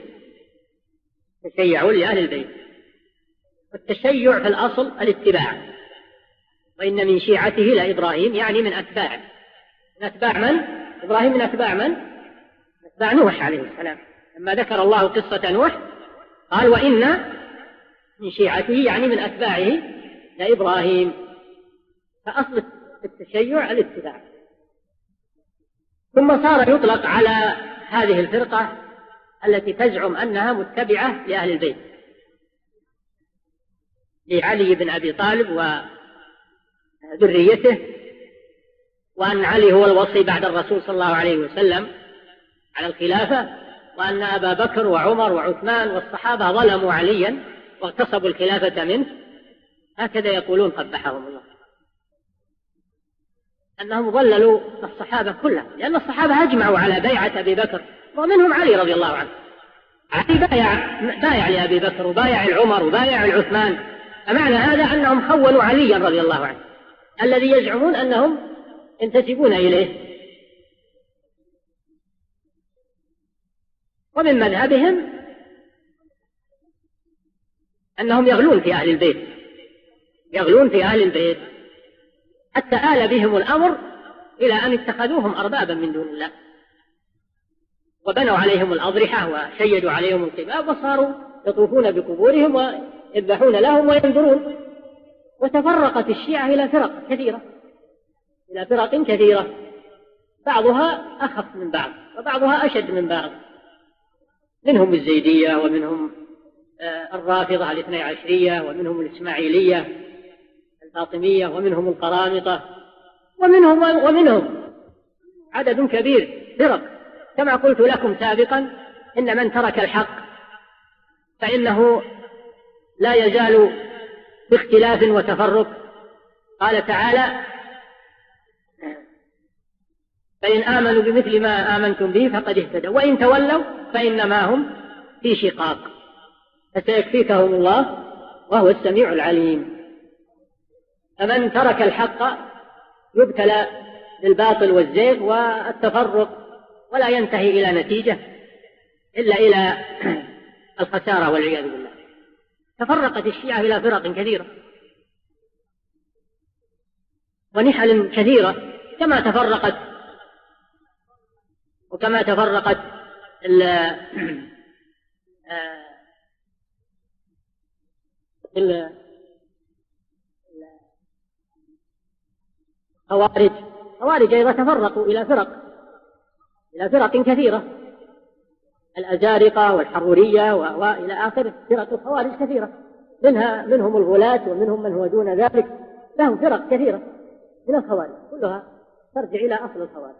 والتشيع في الأصل الاتباع، وإن من شيعته لإبراهيم، يعني من أتباع من؟ إبراهيم من أتباع من؟ أتباع نوح عليه السلام. لما ذكر الله قصة نوح قال وإن من شيعته، يعني من أتباعه لإبراهيم. فأصل التشيع الاتباع. ثم صار يطلق على هذه الفرقة التي تزعم أنها متبعة لأهل البيت، لعلي بن أبي طالب وذريته، وأن علي هو الوصي بعد الرسول صلى الله عليه وسلم على الخلافة، وأن أبا بكر وعمر وعثمان والصحابة ظلموا عليا واغتصبوا الخلافة منه. هكذا يقولون قبحهم الله، أنهم ضللوا الصحابة كلها، لأن الصحابة أجمعوا على بيعة أبي بكر ومنهم علي رضي الله عنه. علي بايع لأبي بكر وبايع العمر وبايع العثمان، فمعنى هذا أنهم خونوا عليا رضي الله عنه الذي يزعمون أنهم ينتسبون إليه. ومن مذهبهم أنهم يغلون في أهل البيت، حتى آل بهم الأمر إلى أن اتخذوهم أربابا من دون الله، وبنوا عليهم الأضرحة وشيدوا عليهم القباب، وصاروا يطوفون بقبورهم ويذبحون لهم وينذرون. وتفرقت الشيعة إلى فرق كثيرة، بعضها أخف من بعض وبعضها أشد من بعض، منهم الزيدية ومنهم الرافضة الاثني عشرية، ومنهم الإسماعيلية الفاطمية، ومنهم القرامطة، ومنهم عدد كبير فرق. كما قلت لكم سابقا إن من ترك الحق فإنه لا يزال باختلاف وتفرق. قال تعالى فإن آمنوا بمثل ما آمنتم به فقد اهتدوا وإن تولوا فإنما هم في شقاق فسيكفيكهم الله وهو السميع العليم. فمن ترك الحق يبتلى بالباطل والزيغ والتفرق، ولا ينتهي إلى نتيجة إلا إلى الخسارة والعياذ بالله. تفرقت الشيعة إلى فرق كثيرة ونحل كثيرة، كما تفرقت الخوارج أيضا تفرقوا إلى فرق كثيرة، الأزارقة والحرورية وإلى آخره. فرق الخوارج كثيرة، منهم الغلاة ومنهم من هو دون ذلك، لهم فرق كثيرة. من الخوارج، كلها ترجع إلى أصل الخوارج.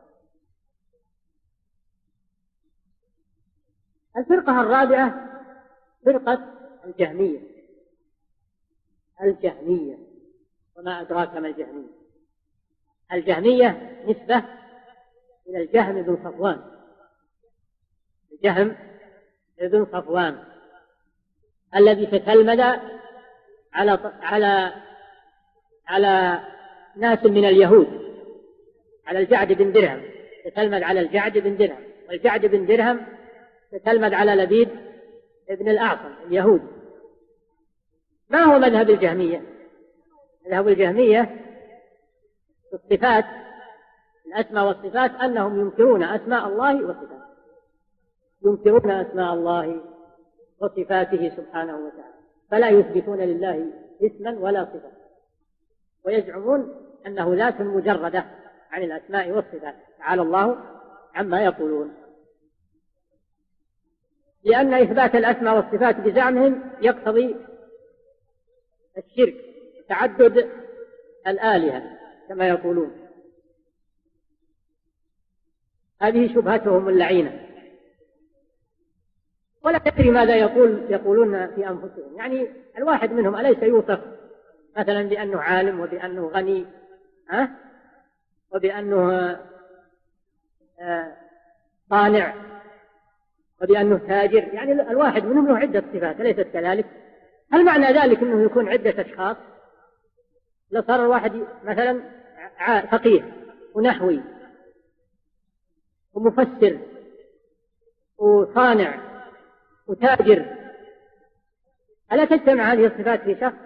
الفرقة الرابعة فرقة الجهمية. الجهمية، وما أدراك ما الجهمية؟ الجهمية نسبة إلى الجهم بن صفوان. الجهم بن صفوان الذي تتلمذ على ناس من اليهود، على الجعد بن درهم، تتلمذ على الجعد بن درهم، والجعد بن درهم تتلمذ على لبيد ابن الأعصم اليهود. ما هو مذهب الجهمية؟ مذهب الجهمية في الصفات، الأسماء والصفات، أنهم ينكرون أسماء الله وصفاته، ينكرون أسماء الله وصفاته سبحانه وتعالى، فلا يثبتون لله اسما ولا صفة، ويزعمون أنه ذات مجردة عن الأسماء والصفات، تعالى الله عما يقولون. لأن إثبات الأسماء والصفات بزعمهم يقتضي الشرك، تعدد الآلهة كما يقولون. هذه شبهتهم اللعينة، ولا تدري ماذا يقولون في أنفسهم. يعني الواحد منهم أليس يوصف مثلا بأنه عالم، وبأنه غني، وبأنه صانع، وبأنه تاجر؟ يعني الواحد منهم له عدة صفات، أليست كذلك؟ هل معنى ذلك أنه يكون عدة أشخاص؟ لو صار الواحد مثلا فقيه ونحوي ومفسر وصانع وتاجر، ألا تجتمع هذه الصفات في شخص؟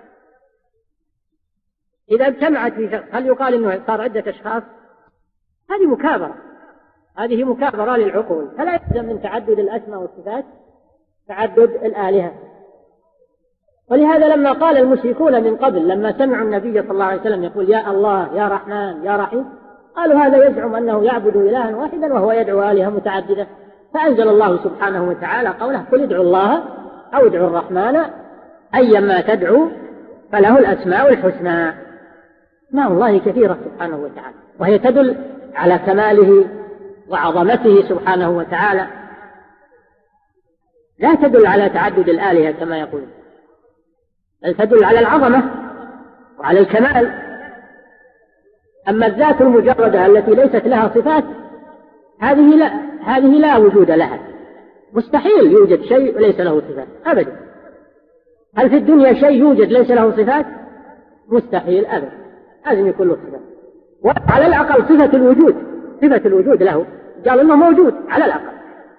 إذا اجتمعت في شخص هل يقال أنه صار عدة أشخاص؟ هذه مكابرة، هذه مكابرة للعقول. فلا يلزم من تعدد الأسماء والصفات تعدد الآلهة. ولهذا لما قال المشركون من قبل، لما سمعوا النبي صلى الله عليه وسلم يقول يا الله يا رحمن يا رحيم، قالوا هذا يزعم أنه يعبد إلها واحدا وهو يدعو آلهة متعددة. فأنزل الله سبحانه وتعالى قوله قل ادعوا الله أو ادعوا الرحمن أيما تدعوا فله الأسماء الحسنى. أسماء الله كثيرة سبحانه وتعالى، وهي تدل على كماله وعظمته سبحانه وتعالى، لا تدل على تعدد الآلهة كما يقولون، بل تدل على العظمة وعلى الكمال. أما الذات المجردة التي ليست لها صفات هذه لا وجود لها، مستحيل يوجد شيء ليس له صفات أبدا. هل في الدنيا شيء يوجد ليس له صفات؟ مستحيل أبدا، لازم يكون له صفات. وعلى الأقل صفة الوجود له، قال إنه موجود على الأقل.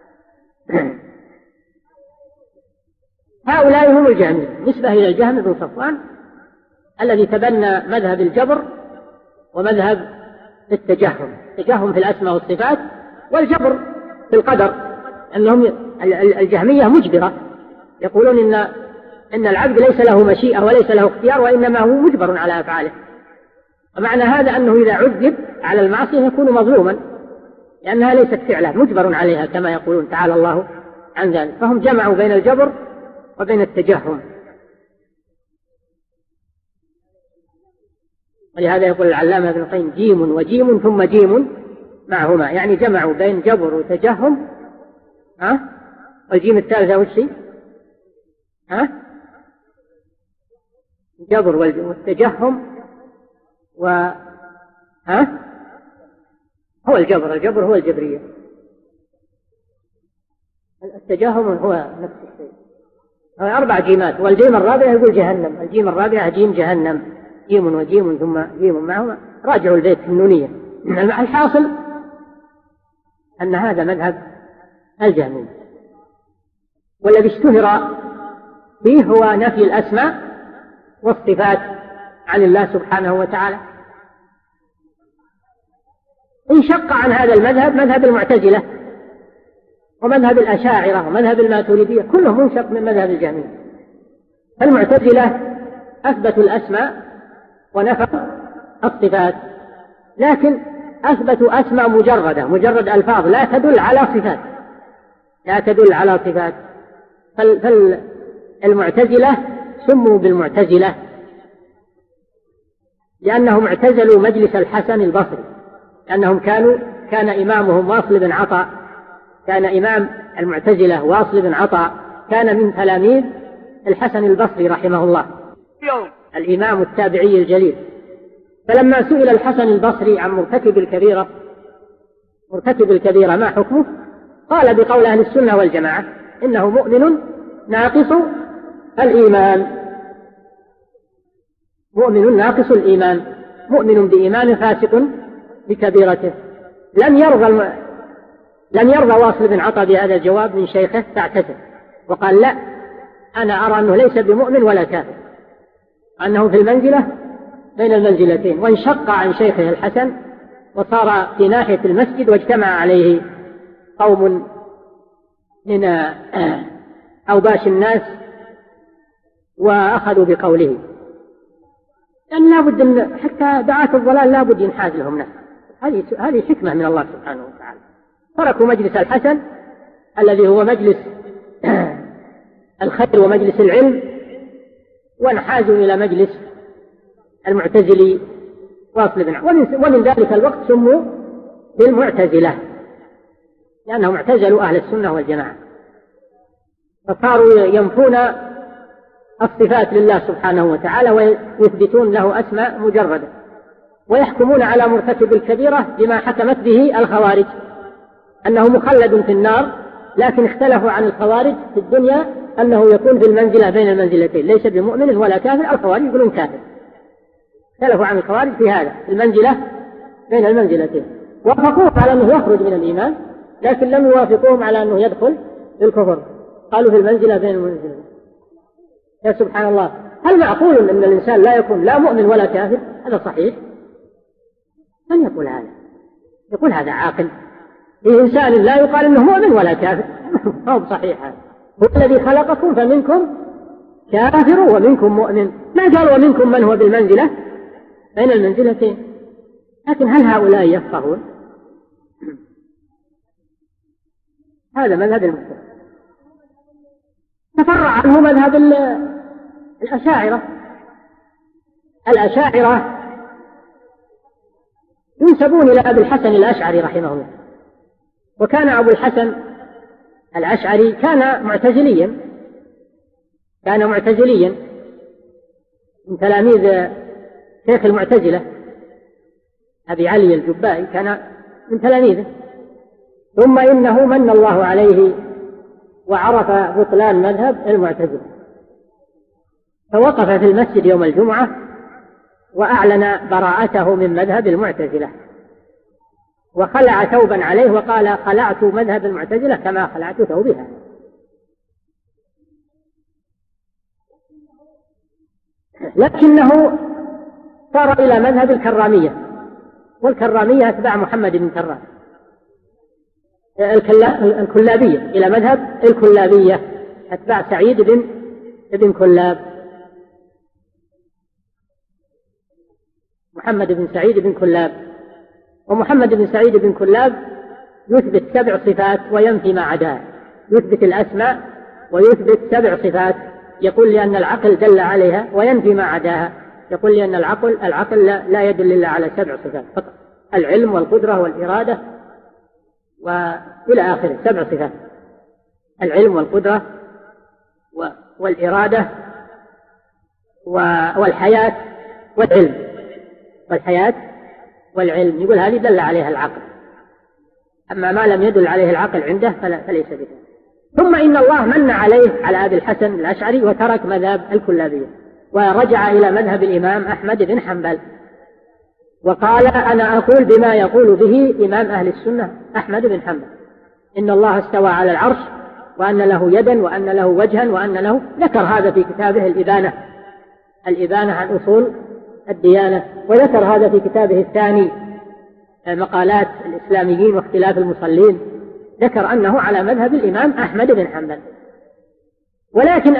هؤلاء هم الجهمية، نسبة إلى الجهم بن صفوان الذي تبنى مذهب الجبر ومذهب التجهم في الأسماء والصفات، والجبر في القدر. أنهم الجهمية مجبرة، يقولون إن العبد ليس له مشيئة وليس له اختيار، وإنما هو مجبر على أفعاله. ومعنى هذا أنه إذا عذب على المعصية يكون مظلوما، لأنها ليست فعله، مجبر عليها كما يقولون تعالى الله عن ذلك. فهم جمعوا بين الجبر وبين التجهم. ولهذا يقول العلامة ابن القيم جيم وجيم ثم جيم معهما، يعني جمعوا بين جبر وتجهم. والجيم الثالثة وش هي؟ جبر والتجهم هو الجبر هو الجبرية، التجهم هو نفس الشيء. هو 4 جيمات، والجيم الرابعة يقول جهنم، الجيم الرابعة جيم جهنم، جيم وجيم ثم جيم معهما. راجعوا البيت في النونية. الحاصل أن هذا مذهب الجهمية، والذي اشتهر فيه هو نفي الأسماء والصفات عن الله سبحانه وتعالى. انشق عن هذا المذهب مذهب المعتزلة ومذهب الأشاعرة ومذهب الماتريدية، كلهم منشق من مذهب الجهمية. المعتزلة أثبتوا الأسماء ونفوا الصفات، لكن أثبتوا أسماء مجرد ألفاظ لا تدل على صفات، فالمعتزلة سموا بالمعتزلة لأنهم اعتزلوا مجلس الحسن البصري، لأنهم كان إمامهم واصل بن عطاء، كان إمام المعتزلة واصل بن عطاء كان من تلاميذ الحسن البصري رحمه الله، الإمام التابعي الجليل. فلما سئل الحسن البصري عن مرتكب الكبيرة ما حكمه، قال بقول أهل السنة والجماعة إنه مؤمن ناقص الإيمان، مؤمن ناقص الإيمان، مؤمن بإيمان فاسق بكبيرته. لم يرضى واصل بن عطاء بهذا الجواب من شيخه فاعتذر وقال لا، أنا أرى أنه ليس بمؤمن ولا كافر، أنه في المنزلة بين المنزلتين. وانشق عن شيخه الحسن وصار في ناحية المسجد، واجتمع عليه قوم من أوباش الناس وأخذوا بقوله، لأن لابد حتى دعاة الضلال لابد ينحاز لهم ناس. هذه حكمة من الله سبحانه وتعالى. تركوا مجلس الحسن الذي هو مجلس الخير ومجلس العلم، وانحازوا إلى مجلس المعتزلي واصل بن عطاء، ومن ذلك الوقت سموا بالمعتزلة لأنهم اعتزلوا أهل السنة والجماعة، فصاروا ينفون الصفات لله سبحانه وتعالى ويثبتون له أسماء مجردة، ويحكمون على مرتكب الكبيرة بما حكمت به الخوارج أنه مخلد في النار، لكن اختلفوا عن الخوارج في الدنيا أنه يكون في المنزلة بين المنزلتين، ليس بمؤمن ولا كافر. الخوارج يقولون كافر، اختلفوا عن الخوارج في هذا، في المنزلة بين المنزلتين. وافقوه على أنه يخرج من الإيمان، لكن لم يوافقوهم على أنه يدخل في الكفر، قالوا في المنزلة بين المنزلتين. يا سبحان الله، هل معقول أن الإنسان لا يكون لا مؤمن ولا كافر؟ هذا صحيح؟ من يقول هذا؟ يقول هذا عاقل. إنسان لا يقال أنه مؤمن ولا كافر، هو صحيح هذا. هو الذي خلقكم فمنكم كافر ومنكم مؤمن، ما قال ومنكم من هو بالمنزلة بين المنزلتين. لكن هل هؤلاء يفقهون؟ هذا مذهب المسلمين. تفرع عنه مذهب الأشاعرة. الأشاعرة ينسبون إلى أبي الحسن الأشعري رحمه الله، وكان أبو الحسن الأشعري كان معتزليا من تلاميذ شيخ المعتزلة أبي علي الجبائي، كان من تلاميذه. ثم إنه من الله عليه وعرف بطلان مذهب المعتزلة، فوقف في المسجد يوم الجمعة وأعلن براءته من مذهب المعتزلة، وخلع ثوبا عليه وقال: خلعت مذهب المعتزلة كما خلعت ثوبها. لكنه صار إلى مذهب الكرامية، والكرامية أتباع محمد بن كرام، الكلابية، إلى مذهب الكلابية أتباع سعيد بن كلاب، محمد بن سعيد بن كلاب. ومحمد بن سعيد بن كلاب يثبت 7 صفات وينفي ما عداها، يثبت الأسماء ويثبت 7 صفات، يقول لأن العقل دل عليها، وينفي ما عداها، يقول لأن العقل لا يدل إلا على 7 صفات فقط: العلم والقدرة والإرادة وإلى آخره، 7 صفات: العلم والقدرة والإرادة والحياة والعلم، يقول هذه دل عليها العقل، أما ما لم يدل عليه العقل عنده فليس به. ثم إن الله من عليه على أبي الحسن الأشعري وترك مذهب الكلابية، ورجع إلى مذهب الإمام أحمد بن حنبل، وقال: أنا أقول بما يقول به إمام أهل السنة أحمد بن حنبل، إن الله استوى على العرش، وأن له يدا، وأن له وجها، وأن له، ذكر هذا في كتابه الإبانة عن أصول الديانة، وذكر هذا في كتابه الثاني مقالات الإسلاميين واختلاف المصلين، ذكر أنه على مذهب الإمام أحمد بن حنبل. ولكن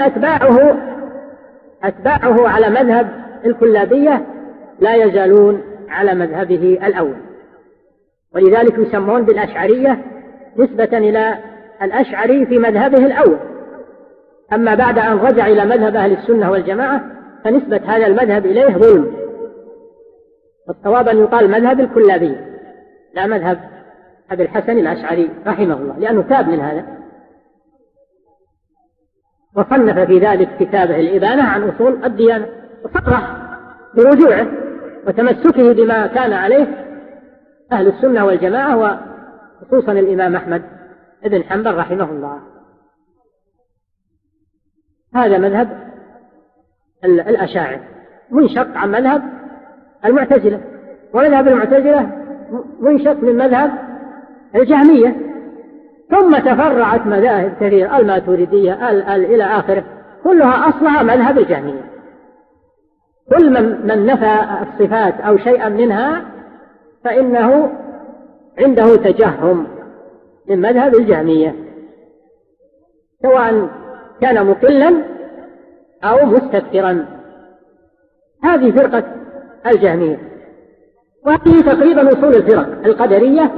أتباعه على مذهب الكلابية لا يزالون على مذهبه الأول، ولذلك يسمون بالأشعرية نسبة إلى الأشعري في مذهبه الأول. أما بعد أن رجع إلى مذهب أهل السنة والجماعة فنسبة هذا المذهب إليه ظلم، والصواب أن يقال مذهب الكلابية لا مذهب أبي الحسن الأشعري رحمه الله، لأنه تاب من هذا وصنف في ذلك كتابه الإبانة عن أصول الديانة، وصرح برجوعه وتمسكه بما كان عليه أهل السنة والجماعة وخصوصا الإمام أحمد بن حنبل رحمه الله. هذا مذهب الأشاعرة منشق عن مذهب المعتزلة، ومذهب المعتزلة منشق من مذهب الجهمية، ثم تفرعت مذاهب كثيرة، الماتريدية إلى آخره، كلها أصلها مذهب الجهمية. كل من نفى الصفات أو شيئا منها فإنه عنده تجهم من مذهب الجهمية، سواء كان مقلا أو مستكثرا. هذه فرقة الجهمية، وهذه تقريبا أصول الفرق: القدرية،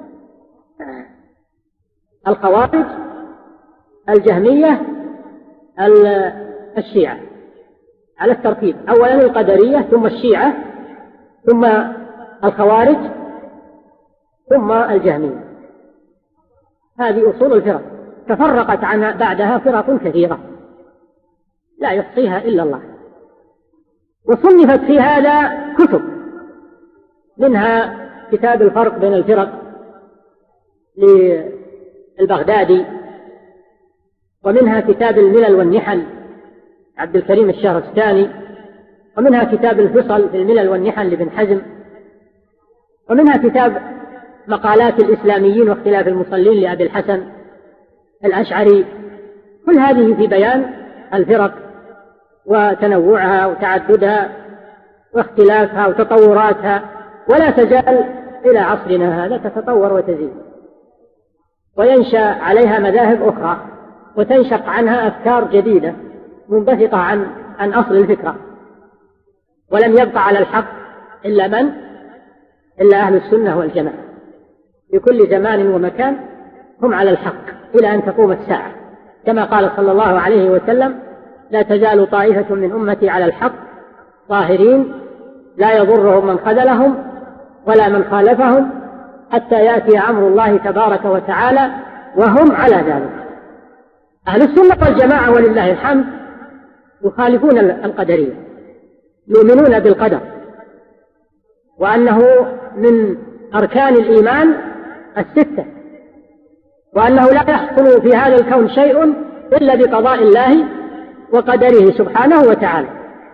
الخوارج، الجهمية، الشيعة، على الترتيب: أولا القدرية، ثم الشيعة، ثم الخوارج، ثم الجهمية. هذه أصول الفرق، تفرقت عن بعدها فرق كثيرة لا يحصيها إلا الله، وصنفت في هذا كتب، منها كتاب الفرق بين الفرق للبغدادي، ومنها كتاب الملل والنحل عبد الكريم الشهرستاني، ومنها كتاب الفصل في الملل والنحل لابن حزم، ومنها كتاب مقالات الإسلاميين واختلاف المصلين لأبي الحسن الأشعري. كل هذه في بيان الفرق وتنوعها وتعددها واختلافها وتطوراتها، ولا تزال إلى عصرنا هذا تتطور وتزيد، وينشأ عليها مذاهب أخرى، وتنشق عنها أفكار جديدة منبثقة عن أصل الفكرة، ولم يبقى على الحق إلا أهل السنة والجماعة في كل زمان ومكان، هم على الحق إلى أن تقوم الساعة، كما قال صلى الله عليه وسلم: لا تزال طائفة من أمتي على الحق ظاهرين لا يضرهم من خذلهم ولا من خالفهم حتى يأتي أمر الله تبارك وتعالى وهم على ذلك. أهل السنة والجماعة ولله الحمد يخالفون القدرية، يؤمنون بالقدر، وأنه من أركان الإيمان الستة، وأنه لا يحصل في هذا الكون شيء إلا بقضاء الله وقدره سبحانه وتعالى،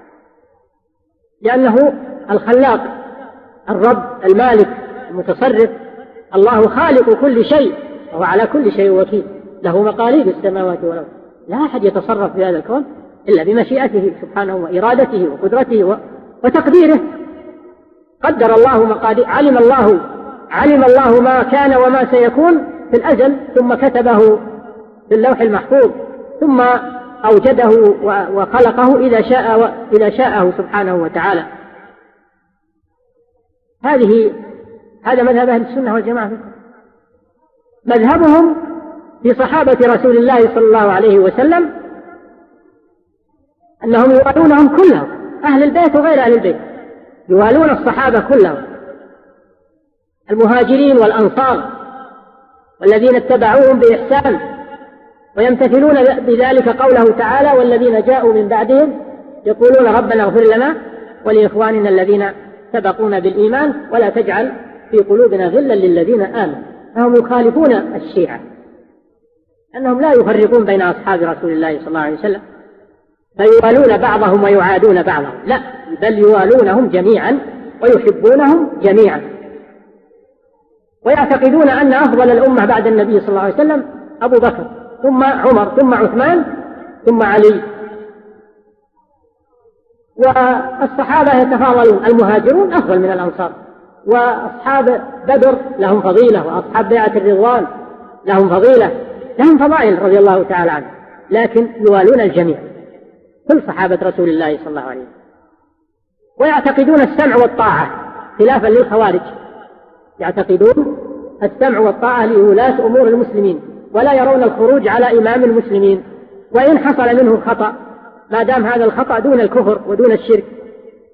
لأنه الخلاق، الرب المالك المتصرف، الله خالق كل شيء وهو على كل شيء وكيل، له مقاليد السماوات والأرض، لا أحد يتصرف في هذا الكون إلا بمشيئته سبحانه وإرادته وقدرته وتقديره. قدر الله مقادير، علم الله ما كان وما سيكون في الأزل، ثم كتبه في اللوح المحفوظ، ثم أوجده وخلقه إذا شاءه سبحانه وتعالى. هذا مذهب أهل السنة والجماعة. مذهبهم في صحابة رسول الله صلى الله عليه وسلم أنهم يوالونهم كلهم، أهل البيت وغير أهل البيت، يوالون الصحابة كلهم، المهاجرين والأنصار والذين اتبعوهم بإحسان، ويمتثلون بذلك قوله تعالى: والذين جاءوا من بعدهم يقولون ربنا اغفر لنا ولإخواننا الذين سبقونا بالإيمان ولا تجعل في قلوبنا غلا للذين آمنوا. فهم يخالفون الشيعة، أنهم لا يفرقون بين أصحاب رسول الله صلى الله عليه وسلم، فيوالون بعضهم ويعادون بعضهم، لا، بل يوالونهم جميعا ويحبونهم جميعا، ويعتقدون أن أفضل الأمة بعد النبي صلى الله عليه وسلم أبو بكر، ثم عمر، ثم عثمان، ثم علي. والصحابة يتفاضلون، المهاجرون أفضل من الأنصار، وأصحاب بدر لهم فضيلة، وأصحاب بيعة الرضوان لهم فضيلة، لهم فضائل رضي الله تعالى عنهم، لكن يوالون الجميع، كل صحابة رسول الله صلى الله عليه وسلم. ويعتقدون السمع والطاعة خلافا للخوارج، يعتقدون السمع والطاعة لولاة أمور المسلمين، ولا يرون الخروج على إمام المسلمين وإن حصل منه خطأ، ما دام هذا الخطأ دون الكفر ودون الشرك،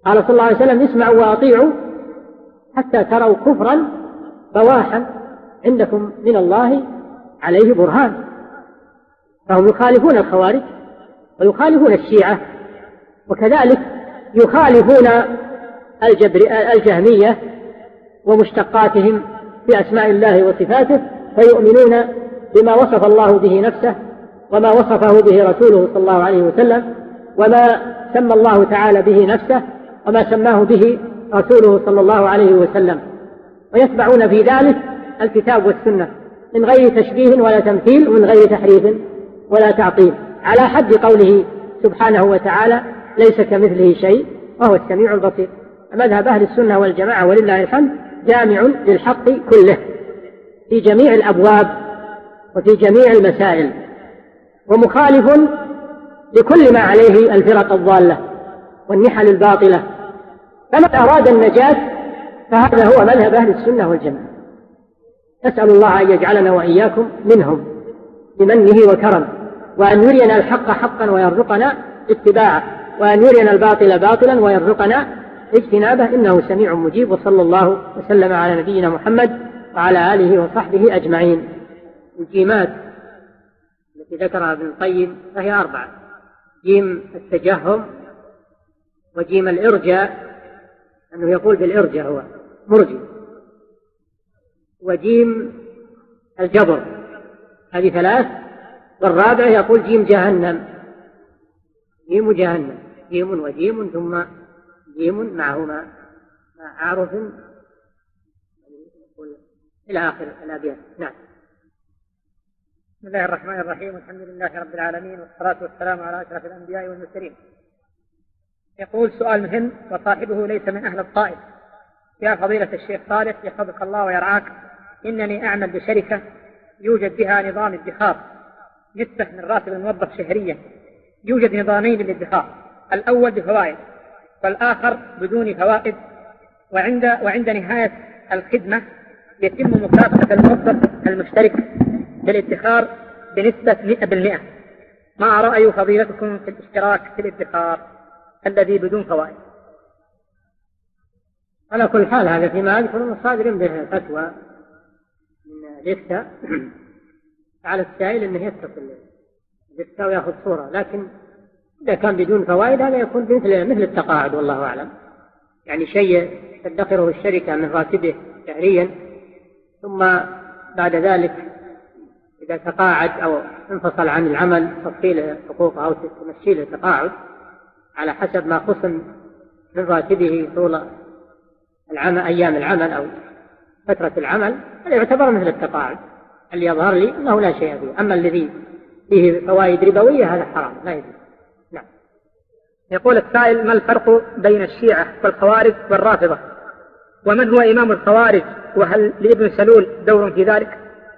قال صلى الله عليه وسلم اسمعوا وأطيعوا حتى تروا كفرا بواحا عندكم من الله عليه برهان. فهم يخالفون الخوارج ويخالفون الشيعة، وكذلك يخالفون الجهمية ومشتقاتهم في أسماء الله وصفاته، فيؤمنون بما وصف الله به نفسه وما وصفه به رسوله صلى الله عليه وسلم وما سمى الله تعالى به نفسه وما سماه به رسوله صلى الله عليه وسلم، ويتبعون في ذلك الكتاب والسنة من غير تشبيه ولا تمثيل ومن غير تحريف ولا تعطيل، على حد قوله سبحانه وتعالى ليس كمثله شيء وهو السميع البصير. مذهب أهل السنة والجماعة ولله الحمد جامع للحق كله في جميع الأبواب وفي جميع المسائل، ومخالف لكل ما عليه الفرق الضالة والنحل الباطلة. فمن أراد النجاة فهذا هو مذهب أهل السنة والجماعة. نسأل الله أن يجعلنا وإياكم منهم بمنه وكرم، وأن يرينا الحق حقا ويرزقنا اتباعه، وأن يرينا الباطل باطلا ويرزقنا اجتنابه، إنه سميع مجيب. وصلى الله وسلم على نبينا محمد وعلى آله وصحبه أجمعين. الجيمات التي ذكرها ابن القيم فهي 4: جيم التجهم، وجيم الإرجاء أنه يقول بالإرجاء هو مرجي، وجيم الجبر، هذه 3، والرابع يقول جيم جهنم، جيم جهنم، جيم وجيم ثم جيم معهما مع عارف إلى آخر الأبيات. نعم. بسم الله الرحمن الرحيم، الحمد لله رب العالمين، والصلاة والسلام على أشرف الأنبياء والمرسلين. يقول سؤال مهم وصاحبه ليس من أهل الطائف: يا فضيلة الشيخ صالح يحفظك الله ويرعاك، إنني أعمل بشركة يوجد بها نظام ادخار نسبة من راتب الموظف شهريا. يوجد نظامين للادخار، الأول بفوائد والآخر بدون فوائد، وعند نهاية الخدمة يتم مكافأة الموظف المشترك بالادخار بنسبة 100%. ما رأي فضيلتكم في الاشتراك في الادخار الذي بدون فوائد؟ على كل حال هذا فيما أذكر صادر به فتوى من الإفتاء على السائل أنه يتصل الإفتاء ويأخذ صورة، لكن إذا كان بدون فوائد هذا يكون مثل التقاعد والله أعلم، يعني شيء تدخره الشركة من راتبه شهريا، ثم بعد ذلك إذا تقاعد أو انفصل عن العمل تصفي له حقوقه أو تمشي له تقاعد على حسب ما خصم من راتبه طول العمل، أيام العمل أو فترة العمل، هذا يعتبر مثل التقاعد. اللي يظهر لي أنه لا شيء فيه، أما الذي فيه فوائد ربوية هذا حرام لا يجوز. نعم. يقول السائل: ما الفرق بين الشيعة والخوارج والرافضة؟ ومن هو إمام الخوارج؟ وهل لابن سلول دور في ذلك؟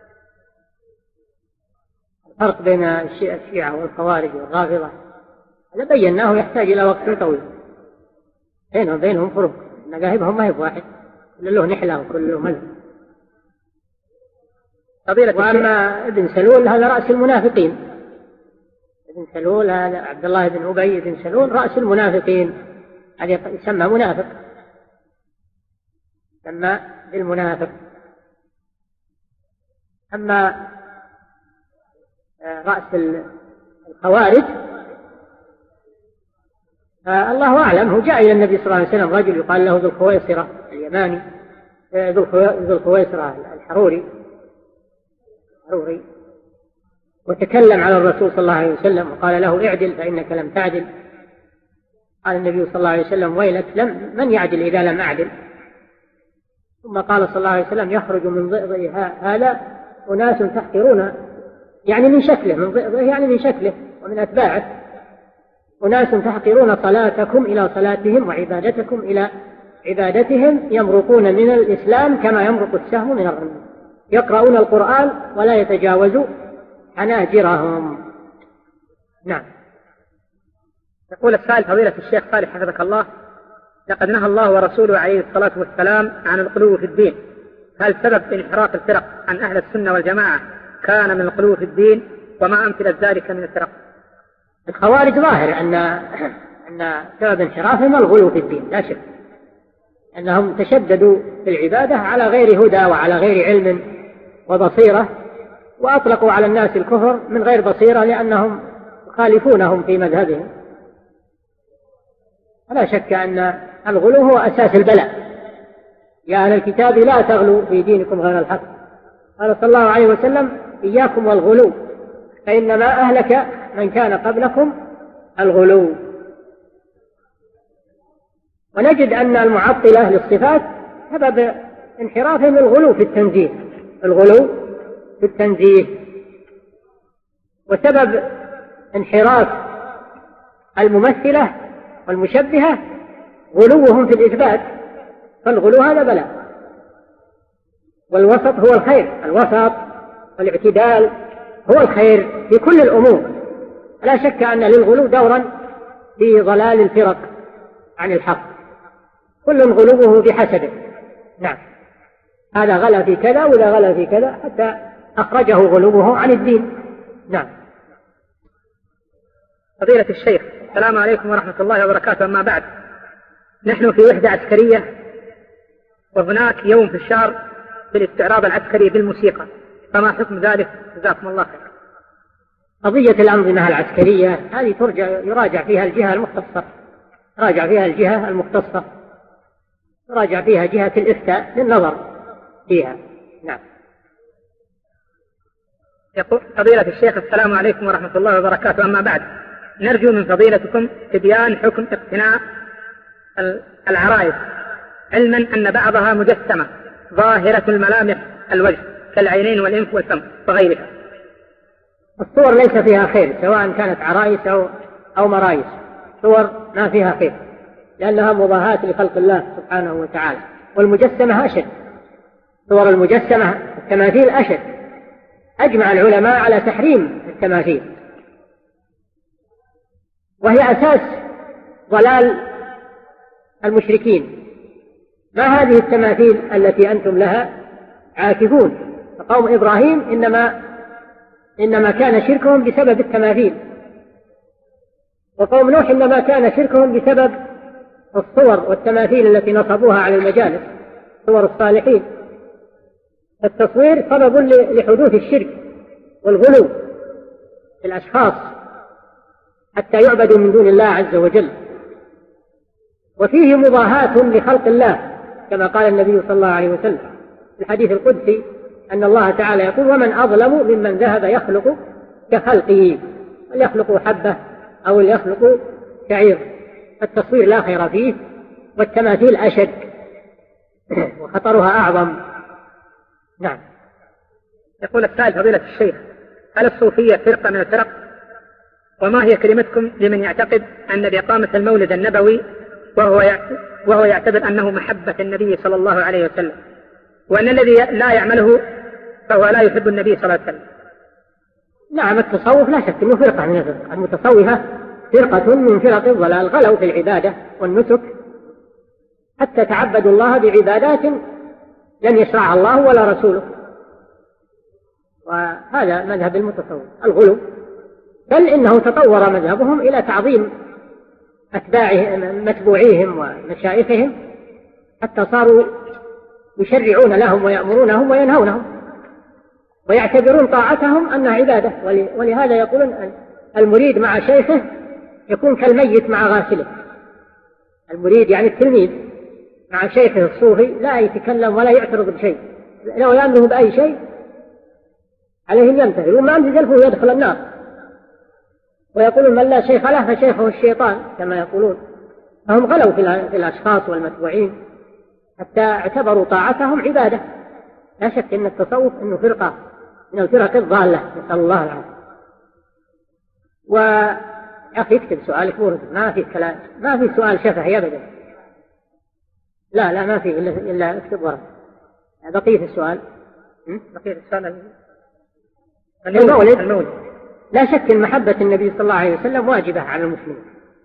الفرق بين الشيعة والخوارج والرافضة هذا بيناه، يحتاج إلى وقت طويل. بينهم فروق، مذاهبهم ما هي واحد، كل له نحلة وكل له مذهب. وأما ابن سلول هذا رأس المنافقين، ابن سلول هذا عبد الله بن أبي بن سلول رأس المنافقين، هذا يسمى منافق، يسمى بالمنافق. أما رأس الخوارج الله أعلم، هو جاء إلى النبي صلى الله عليه وسلم رجل يقال له ذو الخويصرة اليماني، ذو الخويصرة الحروري، وتكلم على الرسول صلى الله عليه وسلم وقال له: اعدل فإنك لم تعدل. قال النبي صلى الله عليه وسلم: ويلك، من يعدل إذا لم أعدل؟ ثم قال صلى الله عليه وسلم: يخرج من ضئضئ هذا أناس تحقرون، يعني من شكله، من ضئضئه يعني من شكله ومن أتباعه، أناس تحقرون صلاتكم إلى صلاتهم وعبادتكم إلى عبادتهم، يمرقون من الإسلام كما يمرق السهم من الرمي، يقرؤون القرآن ولا يتجاوزوا حناجرهم. نعم. يقول السائل: فضيلة الشيخ صالح حفظك الله، لقد نهى الله ورسوله عليه الصلاة والسلام عن الغلو في الدين، هل سبب انحراف الفرق عن أهل السنة والجماعة كان من الغلو في الدين؟ وما أمثلة ذلك من الفرق؟ الخوارج ظاهر أن سبب انحرافهم الغلو في الدين لا شك، أنهم تشددوا في العبادة على غير هدى وعلى غير علم وبصيرة، وأطلقوا على الناس الكفر من غير بصيرة لأنهم يخالفونهم في مذهبهم. ولا شك أن الغلو هو أساس البلاء. يا أهل الكتاب لا تغلوا في دينكم غير الحق. قال صلى الله عليه وسلم إياكم والغلو فإنما أهلك من كان قبلكم الغلو. ونجد أن المعطلة للصفات سبب انحرافهم الغلو في التنزيه، الغلو في التنزيه. وسبب انحراف الممثلة والمشبهة غلوهم في الإثبات، فالغلو هذا بلاء. والوسط هو الخير، الوسط والاعتدال هو الخير في كل الأمور. لا شك أن للغلو دورا في ضلال الفرق عن الحق، كل غلوه بحسبه. نعم، هذا غلا في كذا وذا غلا في كذا حتى أخرجه غلوه عن الدين. نعم. فضيلة الشيخ، السلام عليكم ورحمة الله وبركاته. أما بعد، نحن في وحدة عسكرية، وهناك يوم في الشهر بالاستعراض العسكري بالموسيقى، فما حكم ذلك؟ جزاكم الله خير. قضية الأنظمة العسكرية هذه يراجع فيها الجهة المختصة، راجع فيها الجهة المختصة، راجع فيها جهة الإفتاء للنظر فيها. نعم. يقول فضيلة الشيخ السلام عليكم ورحمة الله وبركاته. أما بعد، نرجو من فضيلتكم تبيان حكم اقتناء العرائس، علما أن بعضها مجسمة ظاهرة الملامح الوجه كالعينين والأنف والفم وغيرها. الصور ليس فيها خير، سواء كانت عرائس أو مرايس، صور ما فيها خير لأنها مضاهاة لخلق الله سبحانه وتعالى. والمجسمة أشد، صور المجسمة التماثيل أشد. أجمع العلماء على تحريم التماثيل، وهي أساس ضلال المشركين. ما هذه التماثيل التي أنتم لها عاكفون؟ فقوم إبراهيم إنما كان شركهم بسبب التماثيل، وقوم نوح إنما كان شركهم بسبب الصور والتماثيل التي نصبوها على المجالس، صور الصالحين. التصوير سبب لحدوث الشرك والغلو في الأشخاص حتى يعبدوا من دون الله عز وجل، وفيه مضاهاة لخلق الله كما قال النبي صلى الله عليه وسلم في الحديث القدسي أن الله تعالى يقول: ومن أظلم ممن ذهب يخلق كخلقه، يخلق حبة أو يخلق شعير. التصوير لا خير فيه، والتماثيل أشد وخطرها أعظم. نعم. يقول السائل فضيلة الشيخ: هل الصوفية فرقة من الفرق؟ وما هي كلمتكم لمن يعتقد أن بإقامة المولد النبوي وهو يعتبر أنه محبة النبي صلى الله عليه وسلم، وأن الذي لا يعمله فهو لا يحب النبي صلى الله عليه وسلم؟ نعم، التصوف لا شك أنه فرقة من الفرق. المتصوفة فرقة من فرق الضلال، غلوا في العبادة والنسك حتى تعبدوا الله بعبادات لم يشرعها الله ولا رسوله، وهذا مذهب المتصوف الغلو. بل إنه تطور مذهبهم إلى تعظيم أتباعهم متبوعيهم ومشايخهم حتى صاروا يشرعون لهم ويأمرونهم وينهونهم ويعتبرون طاعتهم أنها عبادة. ولهذا يقولون المريد مع شيخه يكون كالميت مع غاسله. المريد يعني التلميذ مع شيخه الصوفي لا يتكلم ولا يعترض بشيء، لو يأمره بأي شيء عليه أن يمتثل، وما امتثل يدخل النار. ويقولون من لا شيخ له فشيخه الشيطان كما يقولون. فهم غلوا في الأشخاص والمتبوعين حتى اعتبروا طاعتهم عبادة. لا شك أن التصوف أنه فرقة من الفرق الضالة، نسأل الله العافية. وأخي اكتب سؤالك، ما في كلام، ما في سؤال شفهي أبدا. لا ما في إلا اكتب ورق. بقية السؤال المولد. لا شك أن محبة النبي صلى الله عليه وسلم واجبة على المسلمين.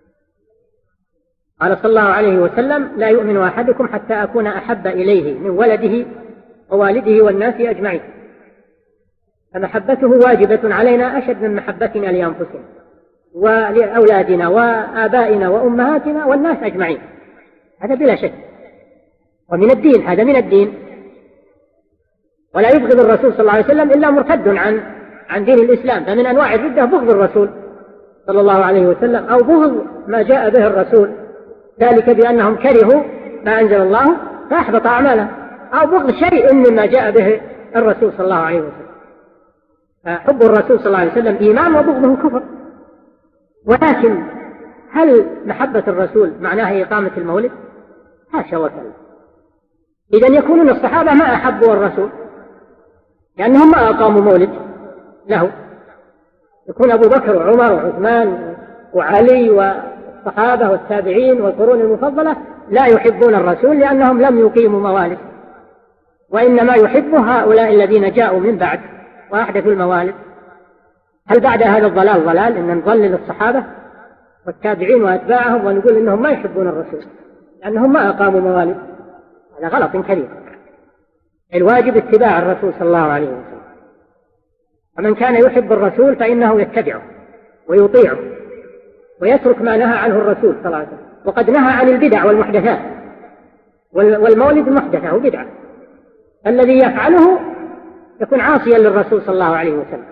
قال صلى الله عليه وسلم: لا يؤمن أحدكم حتى أكون أحب إليه من ولده ووالده والناس أجمعين. فمحبته واجبة علينا أشد من محبتنا لأنفسنا. ولأولادنا وآبائنا وأمهاتنا والناس أجمعين، هذا بلا شك، ومن الدين، هذا من الدين. ولا يبغض الرسول صلى الله عليه وسلم إلا مرتد عن دين الإسلام، فمن أنواع الردة بغض الرسول صلى الله عليه وسلم أو بغض ما جاء به الرسول، ذلك بأنهم كرهوا ما أنزل الله فأحبط أعمالهم، أو بغض شيء مما جاء به الرسول صلى الله عليه وسلم. فحب الرسول صلى الله عليه وسلم إيمان وبغضه كفر. ولكن هل محبة الرسول معناها إقامة المولد؟ حاشا وكلا. إذن يكونون الصحابة ما أحبوا الرسول لأنهم ما أقاموا مولد له، يكون أبو بكر وعمر وعثمان وعلي والصحابة والتابعين والقرون المفضلة لا يحبون الرسول لأنهم لم يقيموا موالد، وإنما يحب هؤلاء الذين جاءوا من بعد وأحدثوا الموالد. هل بعد هذا الضلال ضلال إن نضلل الصحابة والتابعين وأتباعهم ونقول إنهم ما يحبون الرسول لأنهم ما أقاموا موالد؟ هذا غلط كبير. الواجب اتباع الرسول صلى الله عليه وسلم، ومن كان يحب الرسول فإنه يتبعه ويطيعه ويترك ما نهى عنه الرسول صلى الله عليه وسلم. وقد نهى عن البدع والمحدثات، والمولد محدثة وبدعة، الذي يفعله يكون عاصيا للرسول صلى الله عليه وسلم.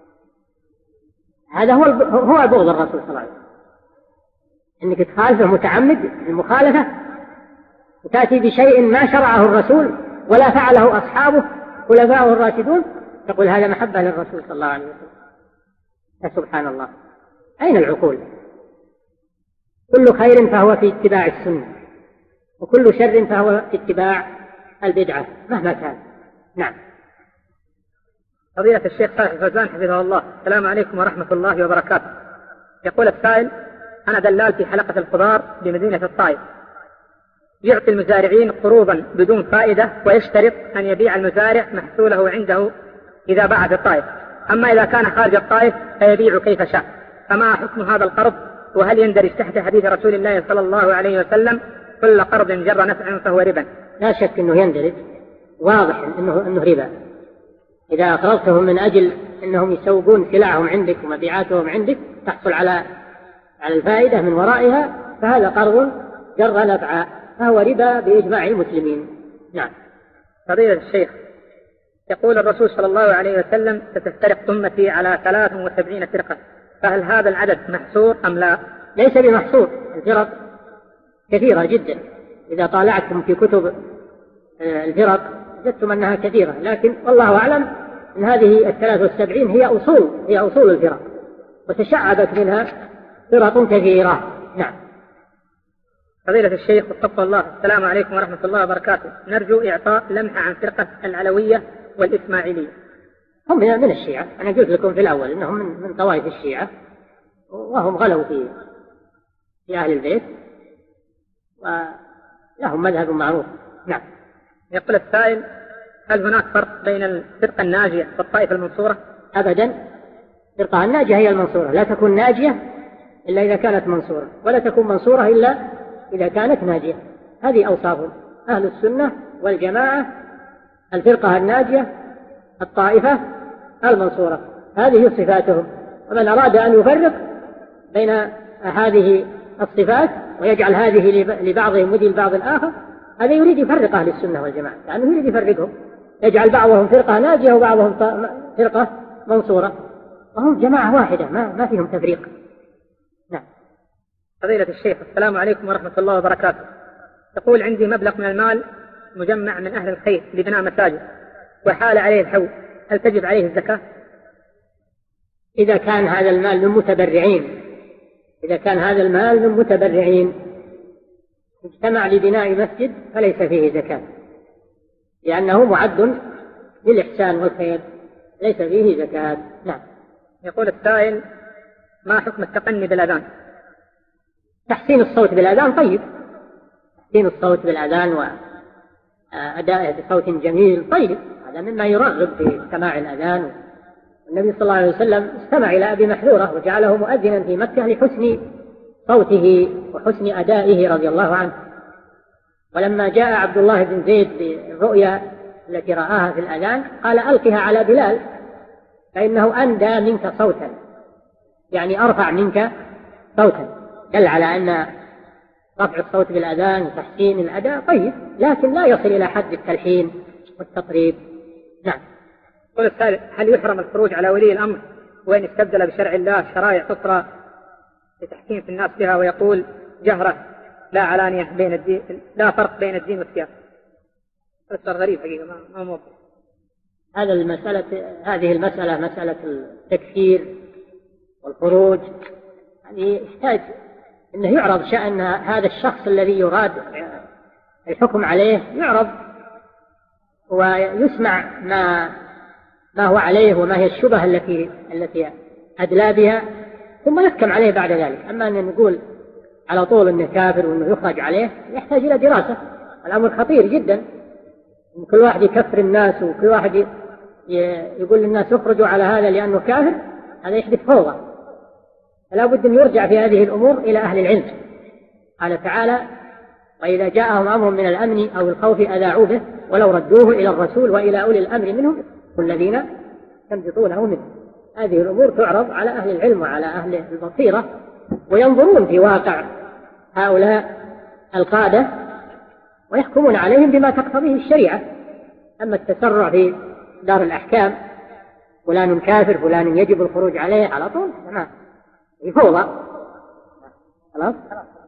هذا هو بغض الرسول صلى الله عليه وسلم، انك تخالفه متعمد المخالفة وتأتي بشيء ما شرعه الرسول ولا فعله أصحابه خلفاؤه الراشدون، تقول هذا محبة للرسول صلى الله عليه وسلم. فسبحان الله، أين العقول؟ كل خير فهو في اتباع السنة، وكل شر فهو في اتباع البدعة مهما كان. نعم. فضيلة الشيخ صالح الفوزان حفظه الله، السلام عليكم ورحمة الله وبركاته. يقول السائل: أنا دلال في حلقة الخضار بمدينة الطائف، يعطي المزارعين قروضا بدون فائدة ويشترط أن يبيع المزارع محصوله عنده إذا باع في الطائف، أما إذا كان خارج الطائف فيبيع كيف شاء، فما حكم هذا القرض؟ وهل يندرج تحت حديث رسول الله صلى الله عليه وسلم: كل قرض جر نفعا فهو ربا؟ لا شك أنه يندرج، واضح أنه ربا. إذا أقرضتهم من أجل أنهم يسوقون سلعهم عندك ومبيعاتهم عندك تحصل على الفائدة من ورائها، فهذا قرض جر نفعا فهو ربا بإجماع المسلمين. نعم. فضيلة الشيخ، يقول الرسول صلى الله عليه وسلم: ستفترق أمتي على 73 فرقة، فهل هذا العدد محصور أم لا؟ ليس بمحصور، الفرق كثيرة جدا، إذا طالعتم في كتب الفرق وجدتم أنها كثيرة، لكن والله أعلم أن هذه 73 هي أصول الفرق، وتشعبت منها فرق كثيرة. نعم. فضيلة الشيخ وفقه الله، السلام عليكم ورحمة الله وبركاته. نرجو إعطاء لمحة عن فرقة العلوية والإسماعيلية. هم من الشيعة، أنا قلت لكم في الأول أنهم من طوائف الشيعة، وهم غلوا في أهل البيت ولهم مذهب معروف. نعم. يقول السائل: هل هناك فرق بين الفرقة الناجية والطائفة المنصورة؟ أبدا، الفرقة الناجية هي المنصورة، لا تكون ناجية إلا إذا كانت منصورة، ولا تكون منصورة إلا إذا كانت ناجية. هذه أوصافهم أهل السنة والجماعة: الفرقة الناجية، الطائفة المنصورة، هذه صفاتهم. ومن أراد أن يفرق بين هذه الصفات ويجعل هذه لبعضهم ودي لبعض الآخر، هذا يريد يفرق أهل السنة والجماعة، لأنه يريد يفرقهم، يجعل بعضهم فرقة ناجية وبعضهم فرقة منصورة، وهم جماعة واحدة ما فيهم تفريق. نعم. فضيلة الشيخ، السلام عليكم ورحمة الله وبركاته. يقول: عندي مبلغ من المال مجمع من أهل الخير لبناء مساجد وحال عليه الحول، هل تجب عليه الزكاة؟ إذا كان هذا المال من متبرعين اجتمع لبناء مسجد فليس فيه زكاة، لأنه معد للإحسان والخير، ليس فيه زكاة. نعم. يقول السائل: ما حكم التقني بالأذان؟ تحسين الصوت بالأذان طيب، تحسين الصوت بالأذان وأدائه بصوت جميل طيب، هذا مما يرغب في سماع الأذان. النبي صلى الله عليه وسلم استمع إلى أبي محذورة وجعله مؤذنا في مكة لحسن صوته وحسن أدائه رضي الله عنه. ولما جاء عبد الله بن زيد بالرؤيا التي رآها في الأذان قال: ألقها على بلال فإنه أندى منك صوتا. يعني أرفع منك صوتا، دل على أن رفع الصوت بالأذان وتحسين الأداء طيب، لكن لا يصل إلى حد التلحين والتطريب. نعم. هل يحرم الخروج على ولي الأمر وإن استبدل بشرع الله شرائع أخرى لتحكيم في الناس بها ويقول جهرة لا علانية بين الدين، لا فرق بين الدين والسياسة؟ صار غريب حقيقة ما موضح. هذه المسألة مسألة التكفير والخروج، يعني يحتاج أنه يعرض شأن هذا الشخص الذي يراد الحكم عليه، يعرض ويسمع ما هو عليه وما هي الشبهة التي أدلى بها، ثم يحكم عليه بعد ذلك. أما أن نقول على طول أنه كافر وأنه يخرج عليه يحتاج إلى دراسة. الأمر خطير جدا، كل واحد يكفر الناس وكل واحد يقول للناس اخرجوا على هذا لأنه كافر، هذا يحدث فوضى. فلا بد أن يرجع في هذه الأمور إلى أهل العلم. قال تعالى: وإذا جاءهم أمر من الأمن أو الخوف أذاعوا به ولو ردوه إلى الرسول وإلى أولي الأمر منهم الذين ينبطونه منه. هذه الأمور تعرض على أهل العلم وعلى أهل البصيرة، وينظرون في واقع هؤلاء القادة ويحكمون عليهم بما تقتضيه الشريعة. أما التسرع في دار الأحكام، فلان كافر فلان يجب الخروج عليه على طول، تمام، فوضى. خلاص.